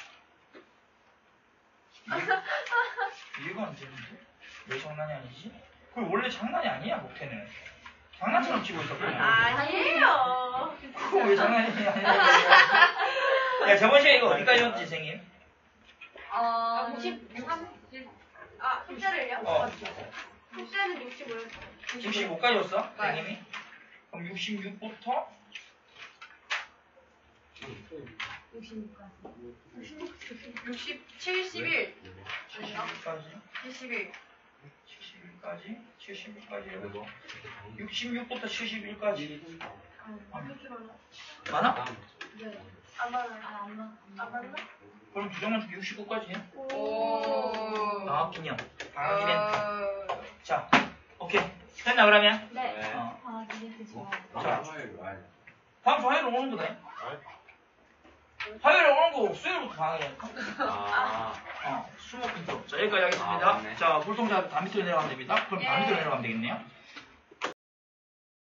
Speaker 1: 이해가, 이해가 안 되는데? 왜 장난이 아니지? 그 원래 장난이 아니야, 목태는. 장난처럼 치고 있었거든.
Speaker 4: 아니에요.
Speaker 1: 그거 왜 장난이 아니야? 야, 저번 시간에 이거 어디까지 였지, 선생님?
Speaker 2: 어,
Speaker 4: 육십삼? 아, 숫자를요?
Speaker 1: 어.
Speaker 4: 숫자는 육십오요.
Speaker 1: 육십오까지 였어, 선생님이? 그럼 육십육부터
Speaker 2: 육십, 칠십일.
Speaker 1: 칠십일까지,
Speaker 2: 칠십일.
Speaker 1: 칠십일까지, 칠십일까지 해보고, 육십육부터 칠십일까지. 많아?
Speaker 4: 안 맞아요. 안 맞아. 안 맞나?
Speaker 1: 그럼 두 장만 줄게 육십구까지 해.
Speaker 2: 오.
Speaker 1: 방학 기념. 방학 이벤트.
Speaker 2: 어,
Speaker 1: 자, 오케이. 됐나, 그러면?
Speaker 4: 네.
Speaker 1: 어.
Speaker 4: 아, 이게 좋아.
Speaker 1: 자, 다음 주 화요일 오는 거네. 화요일에 오는 거 수요일부터 방학이니까.
Speaker 5: 아,
Speaker 1: 어, 수목 금토. 자, 여기까지 하겠습니다.
Speaker 5: 아, 네.
Speaker 1: 자, 불통자 다 밑으로 내려가면 됩니다. 그럼 다
Speaker 2: 예.
Speaker 1: 밑으로 내려가면 되겠네요.